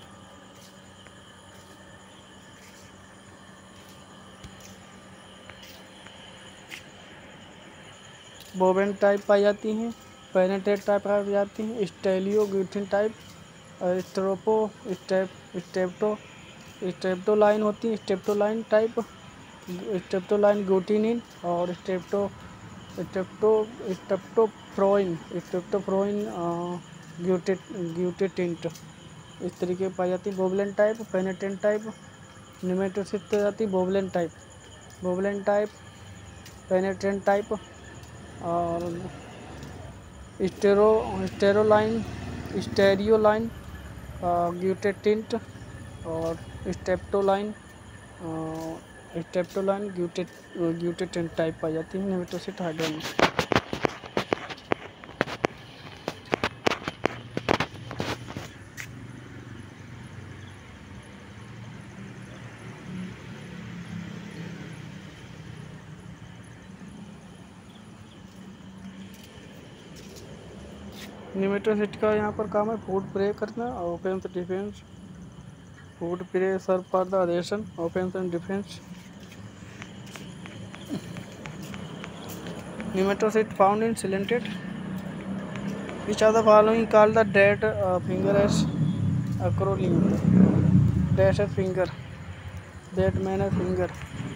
बोवेन टाइप पाई जाती हैं, पेनेट्रेट टाइप पाई जाती हैं, स्टेलियो ग्यूथिन टाइप, स्टेप्टोलाइन होती है, स्टेप्टोलाइन टाइप, स्टेप्टोलाइन ग्लूटिनिन और स्टेप्टोफ्रोइन ग्यूटेटिंट, इस तरीके पाई जाती है। बोवलेन टाइप, पेनेट्रेंट टाइप, निमेटोसिस्ट पाई जाती है बोवलेन टाइप, पेनेट्रेंट टाइप और स्टेरियोलाइन ग्यूटेटिंट और स्टेप्टोलाइन ग्यूटेटिंट टाइप पाई जाती है निमेटोसिस्ट हाइड्रा में। निमेटोसिस्ट का यहाँ पर काम है फूड प्रे करना, offence defence, food prey serve for the adhesion, offence and defence. Nematocyst found in Coelenterate, which are the following called the dead finger S एक्रोलिन, dash S finger, that man S finger.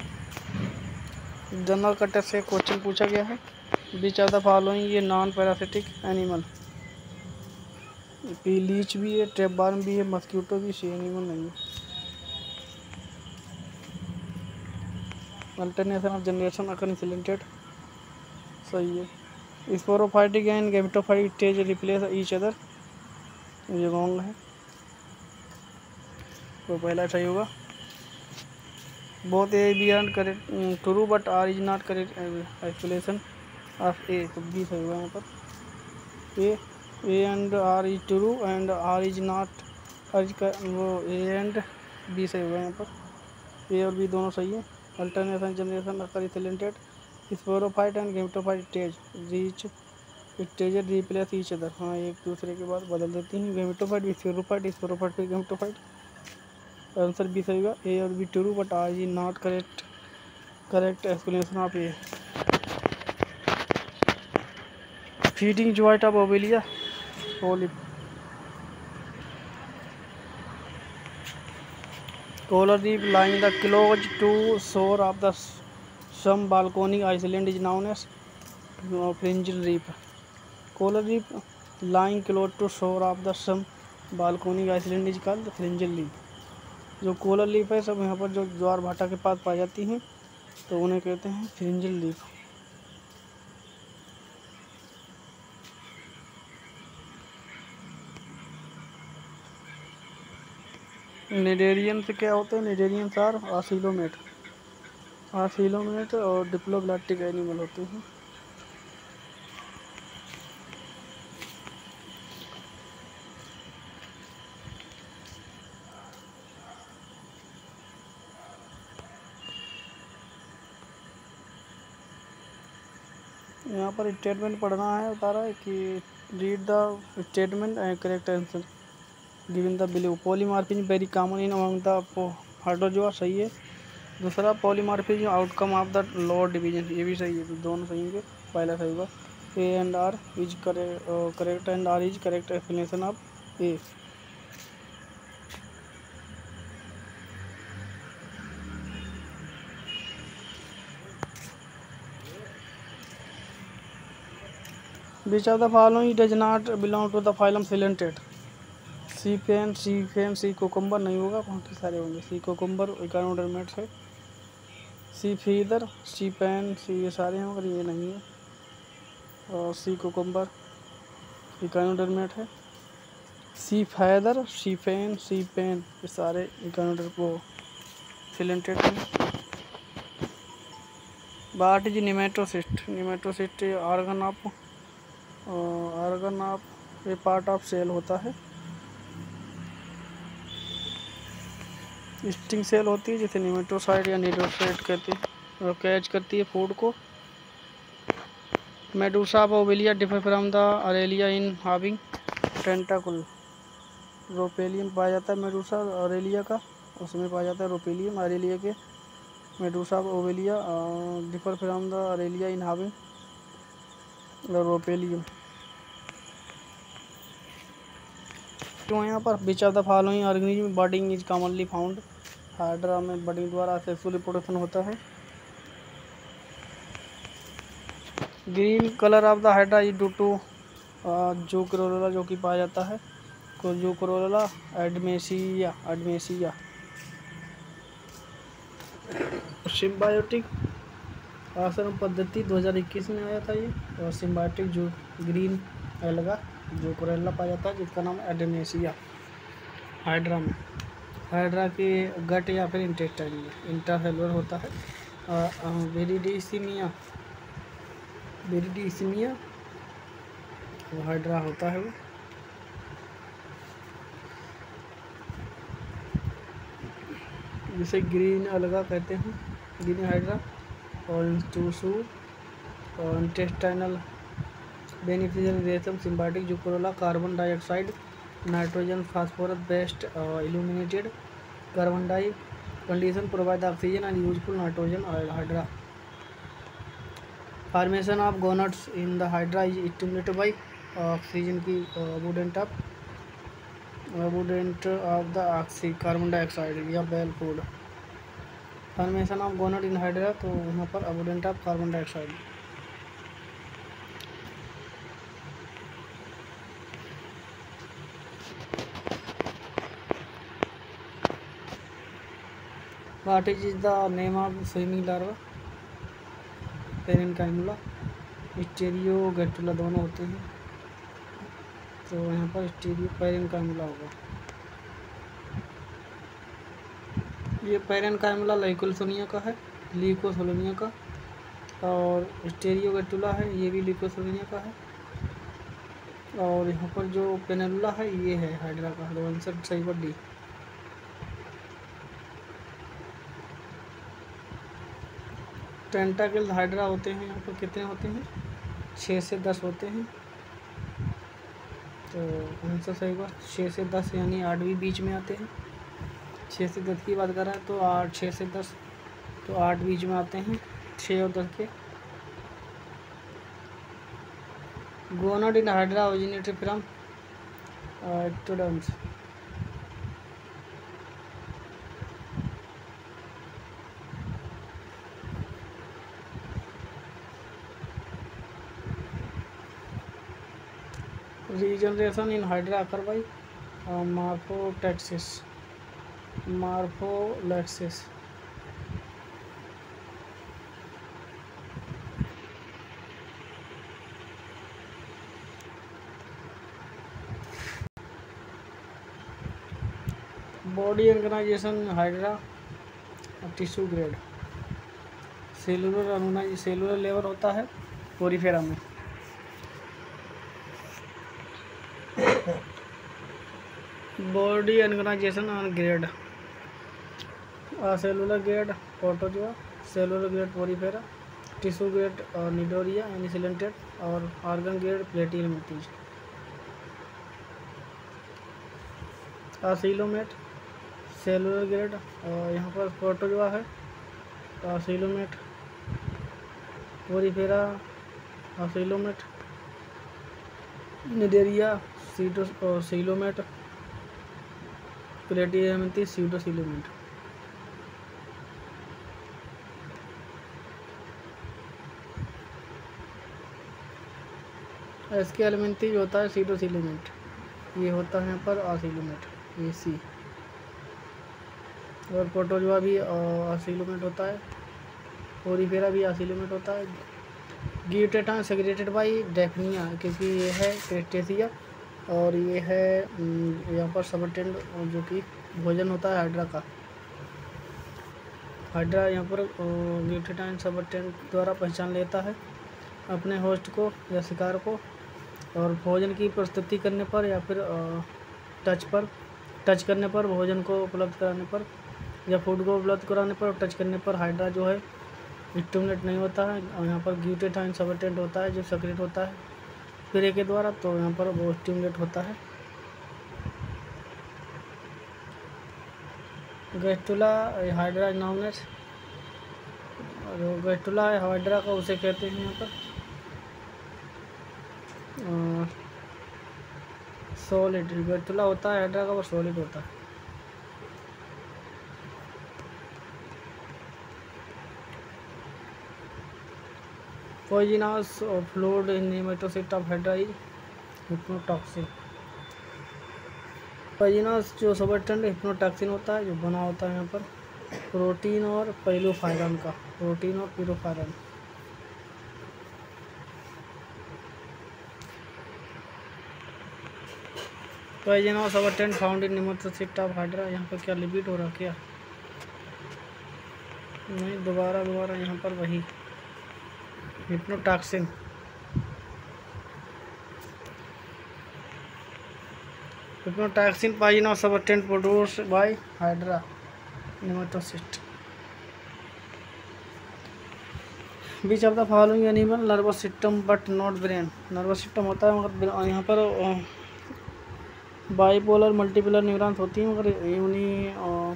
General कटर से question पूछा गया है, which are the following, ये non parasitic animal, leech भी है, ट्रैपवार्म भी है, मस्क्यूटो भी, सी एनिमल नहीं है। Alternation of generation occur Coelenterate सही है। Sporophytic and gametophytic stage replace each other, ये रॉन्ग है, तो पहला सही होगा। Both A B are correct true but R is not correct explanation of A, तो बी सही होगा यहाँ पर। A and R is true and R is not, वो ए एंड बी सही होगा यहाँ पर, ए और बी दोनों सही है। Alternation generation occur Coelenterate, sporophyte and gametophyte stage reach stage replace each other, हाँ एक दूसरे के बाद बदल देती हैं, गैमेटोफाइट भी स्पोरोफाइट भी गैमेटोफाइट, आंसर बी सही होगा। ए और B true but R is not correct explanation of A. Feeding joint of Obelia polyp, coral reef lying the close to shore of the some balconic island is known as fringed reef. Coral reef lying close to shore of the some balconic island is called fringed reef. जो coral leaf है सब यहाँ पर जो ज्वार भाटा के पास पाई जाती हैं तो उन्हें कहते हैं फ्रिंजल लीफ। निडेरियन से क्या होते हैं? निडेरियंस आर आसिलोमेट और डिप्लोब्लास्टिक एनिमल होते हैं। यहाँ पर स्टेटमेंट पढ़ना है, बता रहा है कि read the statement and correct answer given the below. Polymorphism very common in among the hydrozoa, सही है। दूसरा polymorphism outcome of the lower division, ये भी सही है, तो दोनों सही होंगे, पहला सही होगा। A and R is correct and R is correct explanation of A. Which of the following does not belong to the phylum Coelenterate? Sea pen, sea cucumber नहीं होगा, बाकी सारे होंगे। सी कोकम्बर इकोनोडर्मेट्स है। सी फीदर, सी पेन, सी ये सारे हैं मगर ये नहीं है। और सी कोकम्बर इकोनोडर्मेट है। Sea feather, sea pen, sea pen ये सारे इकोनोडर वो सिलेंटेड हैं। What is nematocyst, nematocyst organ of a part of cell होता है। स्टिंग सेल होती है जिसे निमेटोसाइड या निडोसाइड कहते हैं, और कैच करती है फूड को। Medusa of Obelia differ from the Aurelia in having tentacle. Rhopalium पाया जाता है मेडूसा अरेलिया का, उसमें पाया जाता है रोपेलियम अरेलिया के। Medusa of Obelia differ from the Aurelia in having rhopalium. तो यहाँ पर which of the following organism budding is commonly found. Hydra में बडिंग द्वारा सेक्सुअल रिप्रोडक्शन होता है। Green colour of the hydra is due to zoochlorella, जो कि पाया जाता है जूकरोला एडमेसिया। सिम्बायोटिक आश्रम पद्धति 2021 में आया था ये। और सिम्बायोटिक जो ग्रीन एल्गा जूकरोला पाया जाता है, जिसका नाम एडमेसिया। हाइड्रा में, हाइड्रा के गट या फिर इंटेस्टाइन में इंट्रासेलुलर होता है। वेरिडीसिमिया वो हाइड्रा होता है वो। जिसे ग्रीन अलगा कहते हैं, ग्रीन हाइड्रा। और इंटूसू और इंटेस्टाइनल बेनिफिशियल रेशम symbiotic zoochlorella carbon dioxide nitrogen phosphorus based illuminated carbon di condition provide oxygen and useful nitrogen oil. Hydra formation of gonads in the hydra is stimulated by oxygen की abundant of the oxy carbon dioxide या well food. Formation of gonad in hydra, तो वहाँ पर abundant of carbon dioxide. What is the name of swimming larva? Parenchymula, stereogastrula दोनों होते हैं, तो यहाँ पर स्टेरियो पेरेनकाइमुला होगा। ये पेरेनकाइमुला लाइकोसोनिया का है, लीकोसोनिया का। और स्टेरियोगैक्टुला है, ये भी लीकोसोनिया का है। और यहाँ पर जो पेनेलुला है ये है हाइड्रा का, तो आंसर सही पर डी। टेंटाकल हाइड्रा होते हैं, यहाँ पर कितने होते हैं? 6 से 10 होते हैं, तो आंसर सही होगा 6 से 10, यानी 8 भी बीच में आते हैं। 6 से 10 की बात कर रहा है तो 8, 6 से 10 तो 8 बीच में आते हैं, 6 और 10 के। Gonad in hydra originated from ectoderms. Regeneration in hydra occur by morphallaxis. Body organization hydra tissue grade. Cellular level होता है पोरीफेरा में। Body organization on grade cellular grade protozoa, cellular grade Porifera, tissue grade Cnidaria and Coelenterate और organ grade Platyhelminthes. Acoelomate cellular grade यहाँ पर protozoa है। Acoelomate Porifera acoelomate Cnidaria coelomate Platyhelminthes pseudocoelomate. इसके एलिमेंटीज होता है सीडोसिलोमेट, ये होता है यहाँ पर आसिलोमेट ये सी, और प्रोटोजोआ भी आसिलोमेट होता है, पोरीफेरा भी आसिलोमेट होता है। ग्यूटेटान सेक्रेटेड बाई डेफनिया क्योंकि ये है क्रेस्टेसिया और ये है यहाँ पर सबटेंड जो कि भोजन होता है हाइड्रा का। हाइड्रा यहाँ पर ग्यूटेटान सबटेंड द्वारा पहचान लेता है अपने होस्ट को या शिकार को, और भोजन की प्रस्तुति करने पर या फिर टच करने पर, भोजन को उपलब्ध कराने पर या फूड को उपलब्ध कराने पर, टच करने पर हाइड्रा जो है स्टिमुलेट नहीं होता है। और यहाँ पर ग्यूटेटाइन सबटेंट होता है जो सेक्रेट होता है प्रे के द्वारा, तो यहाँ पर वो स्टिमुलेट होता है। गैस्टुला हाइड्रा नाउनेस, जो गैस्टुला हाइड्रा का उसे कहते हैं यहाँ पर सॉलिड। गैस्टुला होता है हाइड्रा का, वो सॉलिड होता है। Poisonous fluid in nematocyst of hydra is hypnotoxin. Poisonous जो सबटेंट हिप्नोटॉक्सिन होता है जो बना होता है यहाँ पर प्रोटीन और पाइलोफायरन का, प्रोटीन और पाइलोफायरन। Poisonous substance found in nematocyst of hydra. यहाँ पर क्या लिपिड हो रहा क्या? नहीं, दोबारा यहाँ पर वही hypnotoxin. Hypnotoxin poisonous substance produced by hydra nematocyst. Which of the following animal nervous system but not brain. Nervous system होता है मगर यहाँ पर बाईपोलर मल्टीपोलर न्यूरॉन्स होती हैं, मगर यूनी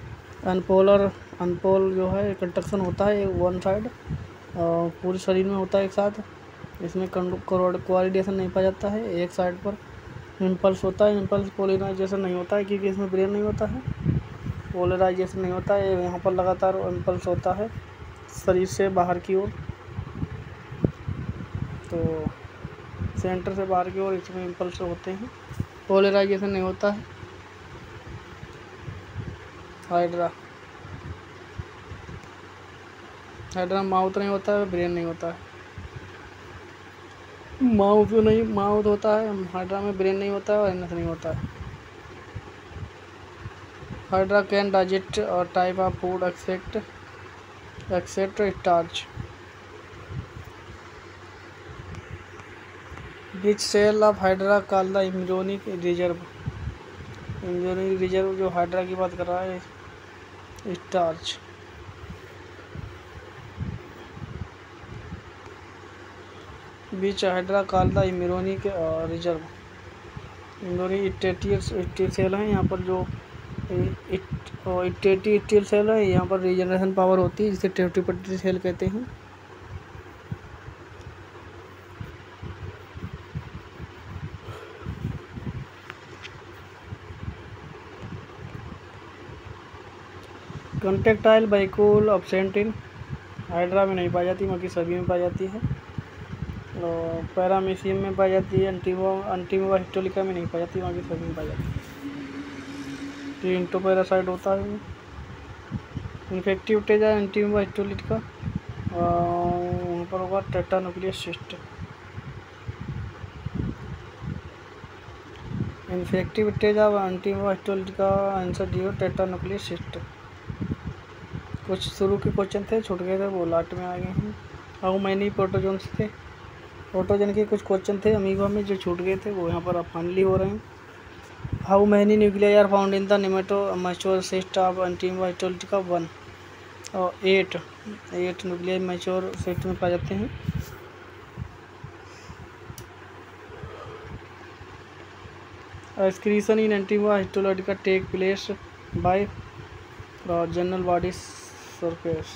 अनपोल जो है कंडक्शन होता है वन साइड पूरे शरीर में होता है एक साथ। इसमें कोऑर्डिनेशन नहीं पाया जाता है। एक साइड पर इम्पल्स होता है, इम्पल्स पोलराइजेशन नहीं होता है क्योंकि इसमें ब्रेन नहीं होता है, पोलराइजेशन नहीं होता है। यहाँ पर लगातार इम्पल्स होता है शरीर से बाहर की ओर, तो सेंटर से बाहर की ओर इसमें इम्पल्स होते हैं, पोलराइजेशन नहीं होता है। हाइड्रा माउथ नहीं होता है, ब्रेन नहीं होता है। माउथ होता है हाइड्रा में, ब्रेन नहीं होता है और एनस नहीं होता है। Hydra can digest all type of food except starch. Which cell of hydra called the embryonic reserve. Embryonic reserve जो हाइड्रा की बात कर रहा है starch. Which hydra called the embryonic reserve. Embryonic स्टेटी सेल है यहाँ पर, जो स्टेटी स्टील सेल है यहाँ पर रीजनरेशन पावर होती है जिसे टेट्रीपट्टी सेल कहते हैं। कंटेक्टाइल बाइकोल एब्सेंट इन हाइड्रा में नहीं पाई जाती, बाकी सभी में पाई जाती है। और पैरामीशियम में पाई जाती है, एंटीमोवा हिस्टोलिका में नहीं पाई जाती, बाकी सभी में पाई जाती है। ये इंटोपैरासाइट होता है। इन्फेक्टिव टेज है एंटीमोवा हिस्टोलिका, वहाँ पर होगा tetranucleus cyst. Infective stage of Entamoeba histolytica answer D tetranucleus cyst. कुछ शुरू के क्वेश्चन थे छूट गए थे, वो लास्ट में आ गए हैं। हाउ मैनी प्रोटोजोन्स थे, प्रोटोजन के कुछ क्वेश्चन थे अमीबा में जो छूट गए थे, वो यहाँ पर अब फाइनली हो रहे हैं। How many nuclei are found in the नेमेटोमास्टोसिस्ट ऑफ एंटीमोवा हिस्टोलिका 1। और 8 न्यूक्लियाई मैच्योर सेक्टर में पाए जाते हैं। Excretion in Entamoeba histolytica take place by general body surface.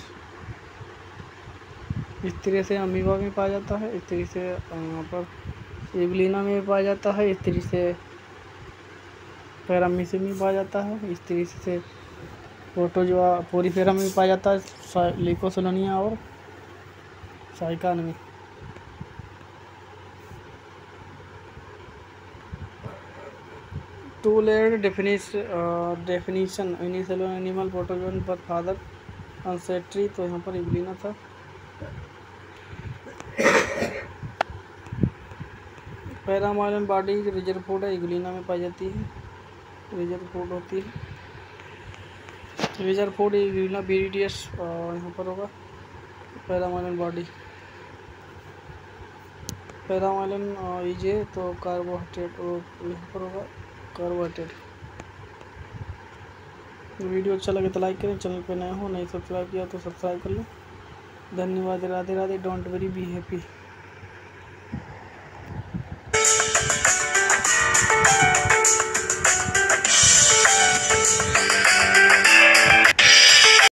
इस तरह से अमीबा में पाया जाता है, इस तरह से यहाँ पर एवलिना में पाया जाता है, इस तरह से पैरामीसियम में पाया जाता है, इस तरह से प्रोटोजोआ पोरीफेरा में पाया जाता है, लिकोसोलोनिया और साइकान में। Two layer definition initial animal protozoan पर फादर अनसेट्री, तो यहाँ पर एवलिना था। पैरामाइलन बॉडी रिजर्व फूड है, एवलिना में पाई जाती है, रिजर्व फूड होती है। रिजर्व फूड एवलिना बीडीएस यहाँ पर होगा। पैरामाइलन बॉडी पैरामाइलन इजे तो कार्बोहाइड्रेट यहाँ पर होगा, कार्बोहाइड्रेट। वीडियो अच्छा लगे तो लाइक करें, चैनल पे नए हो नहीं सब्सक्राइब किया तो सब्सक्राइब कर लें। धन्यवाद। Radhe Radhe. Don't worry be happy.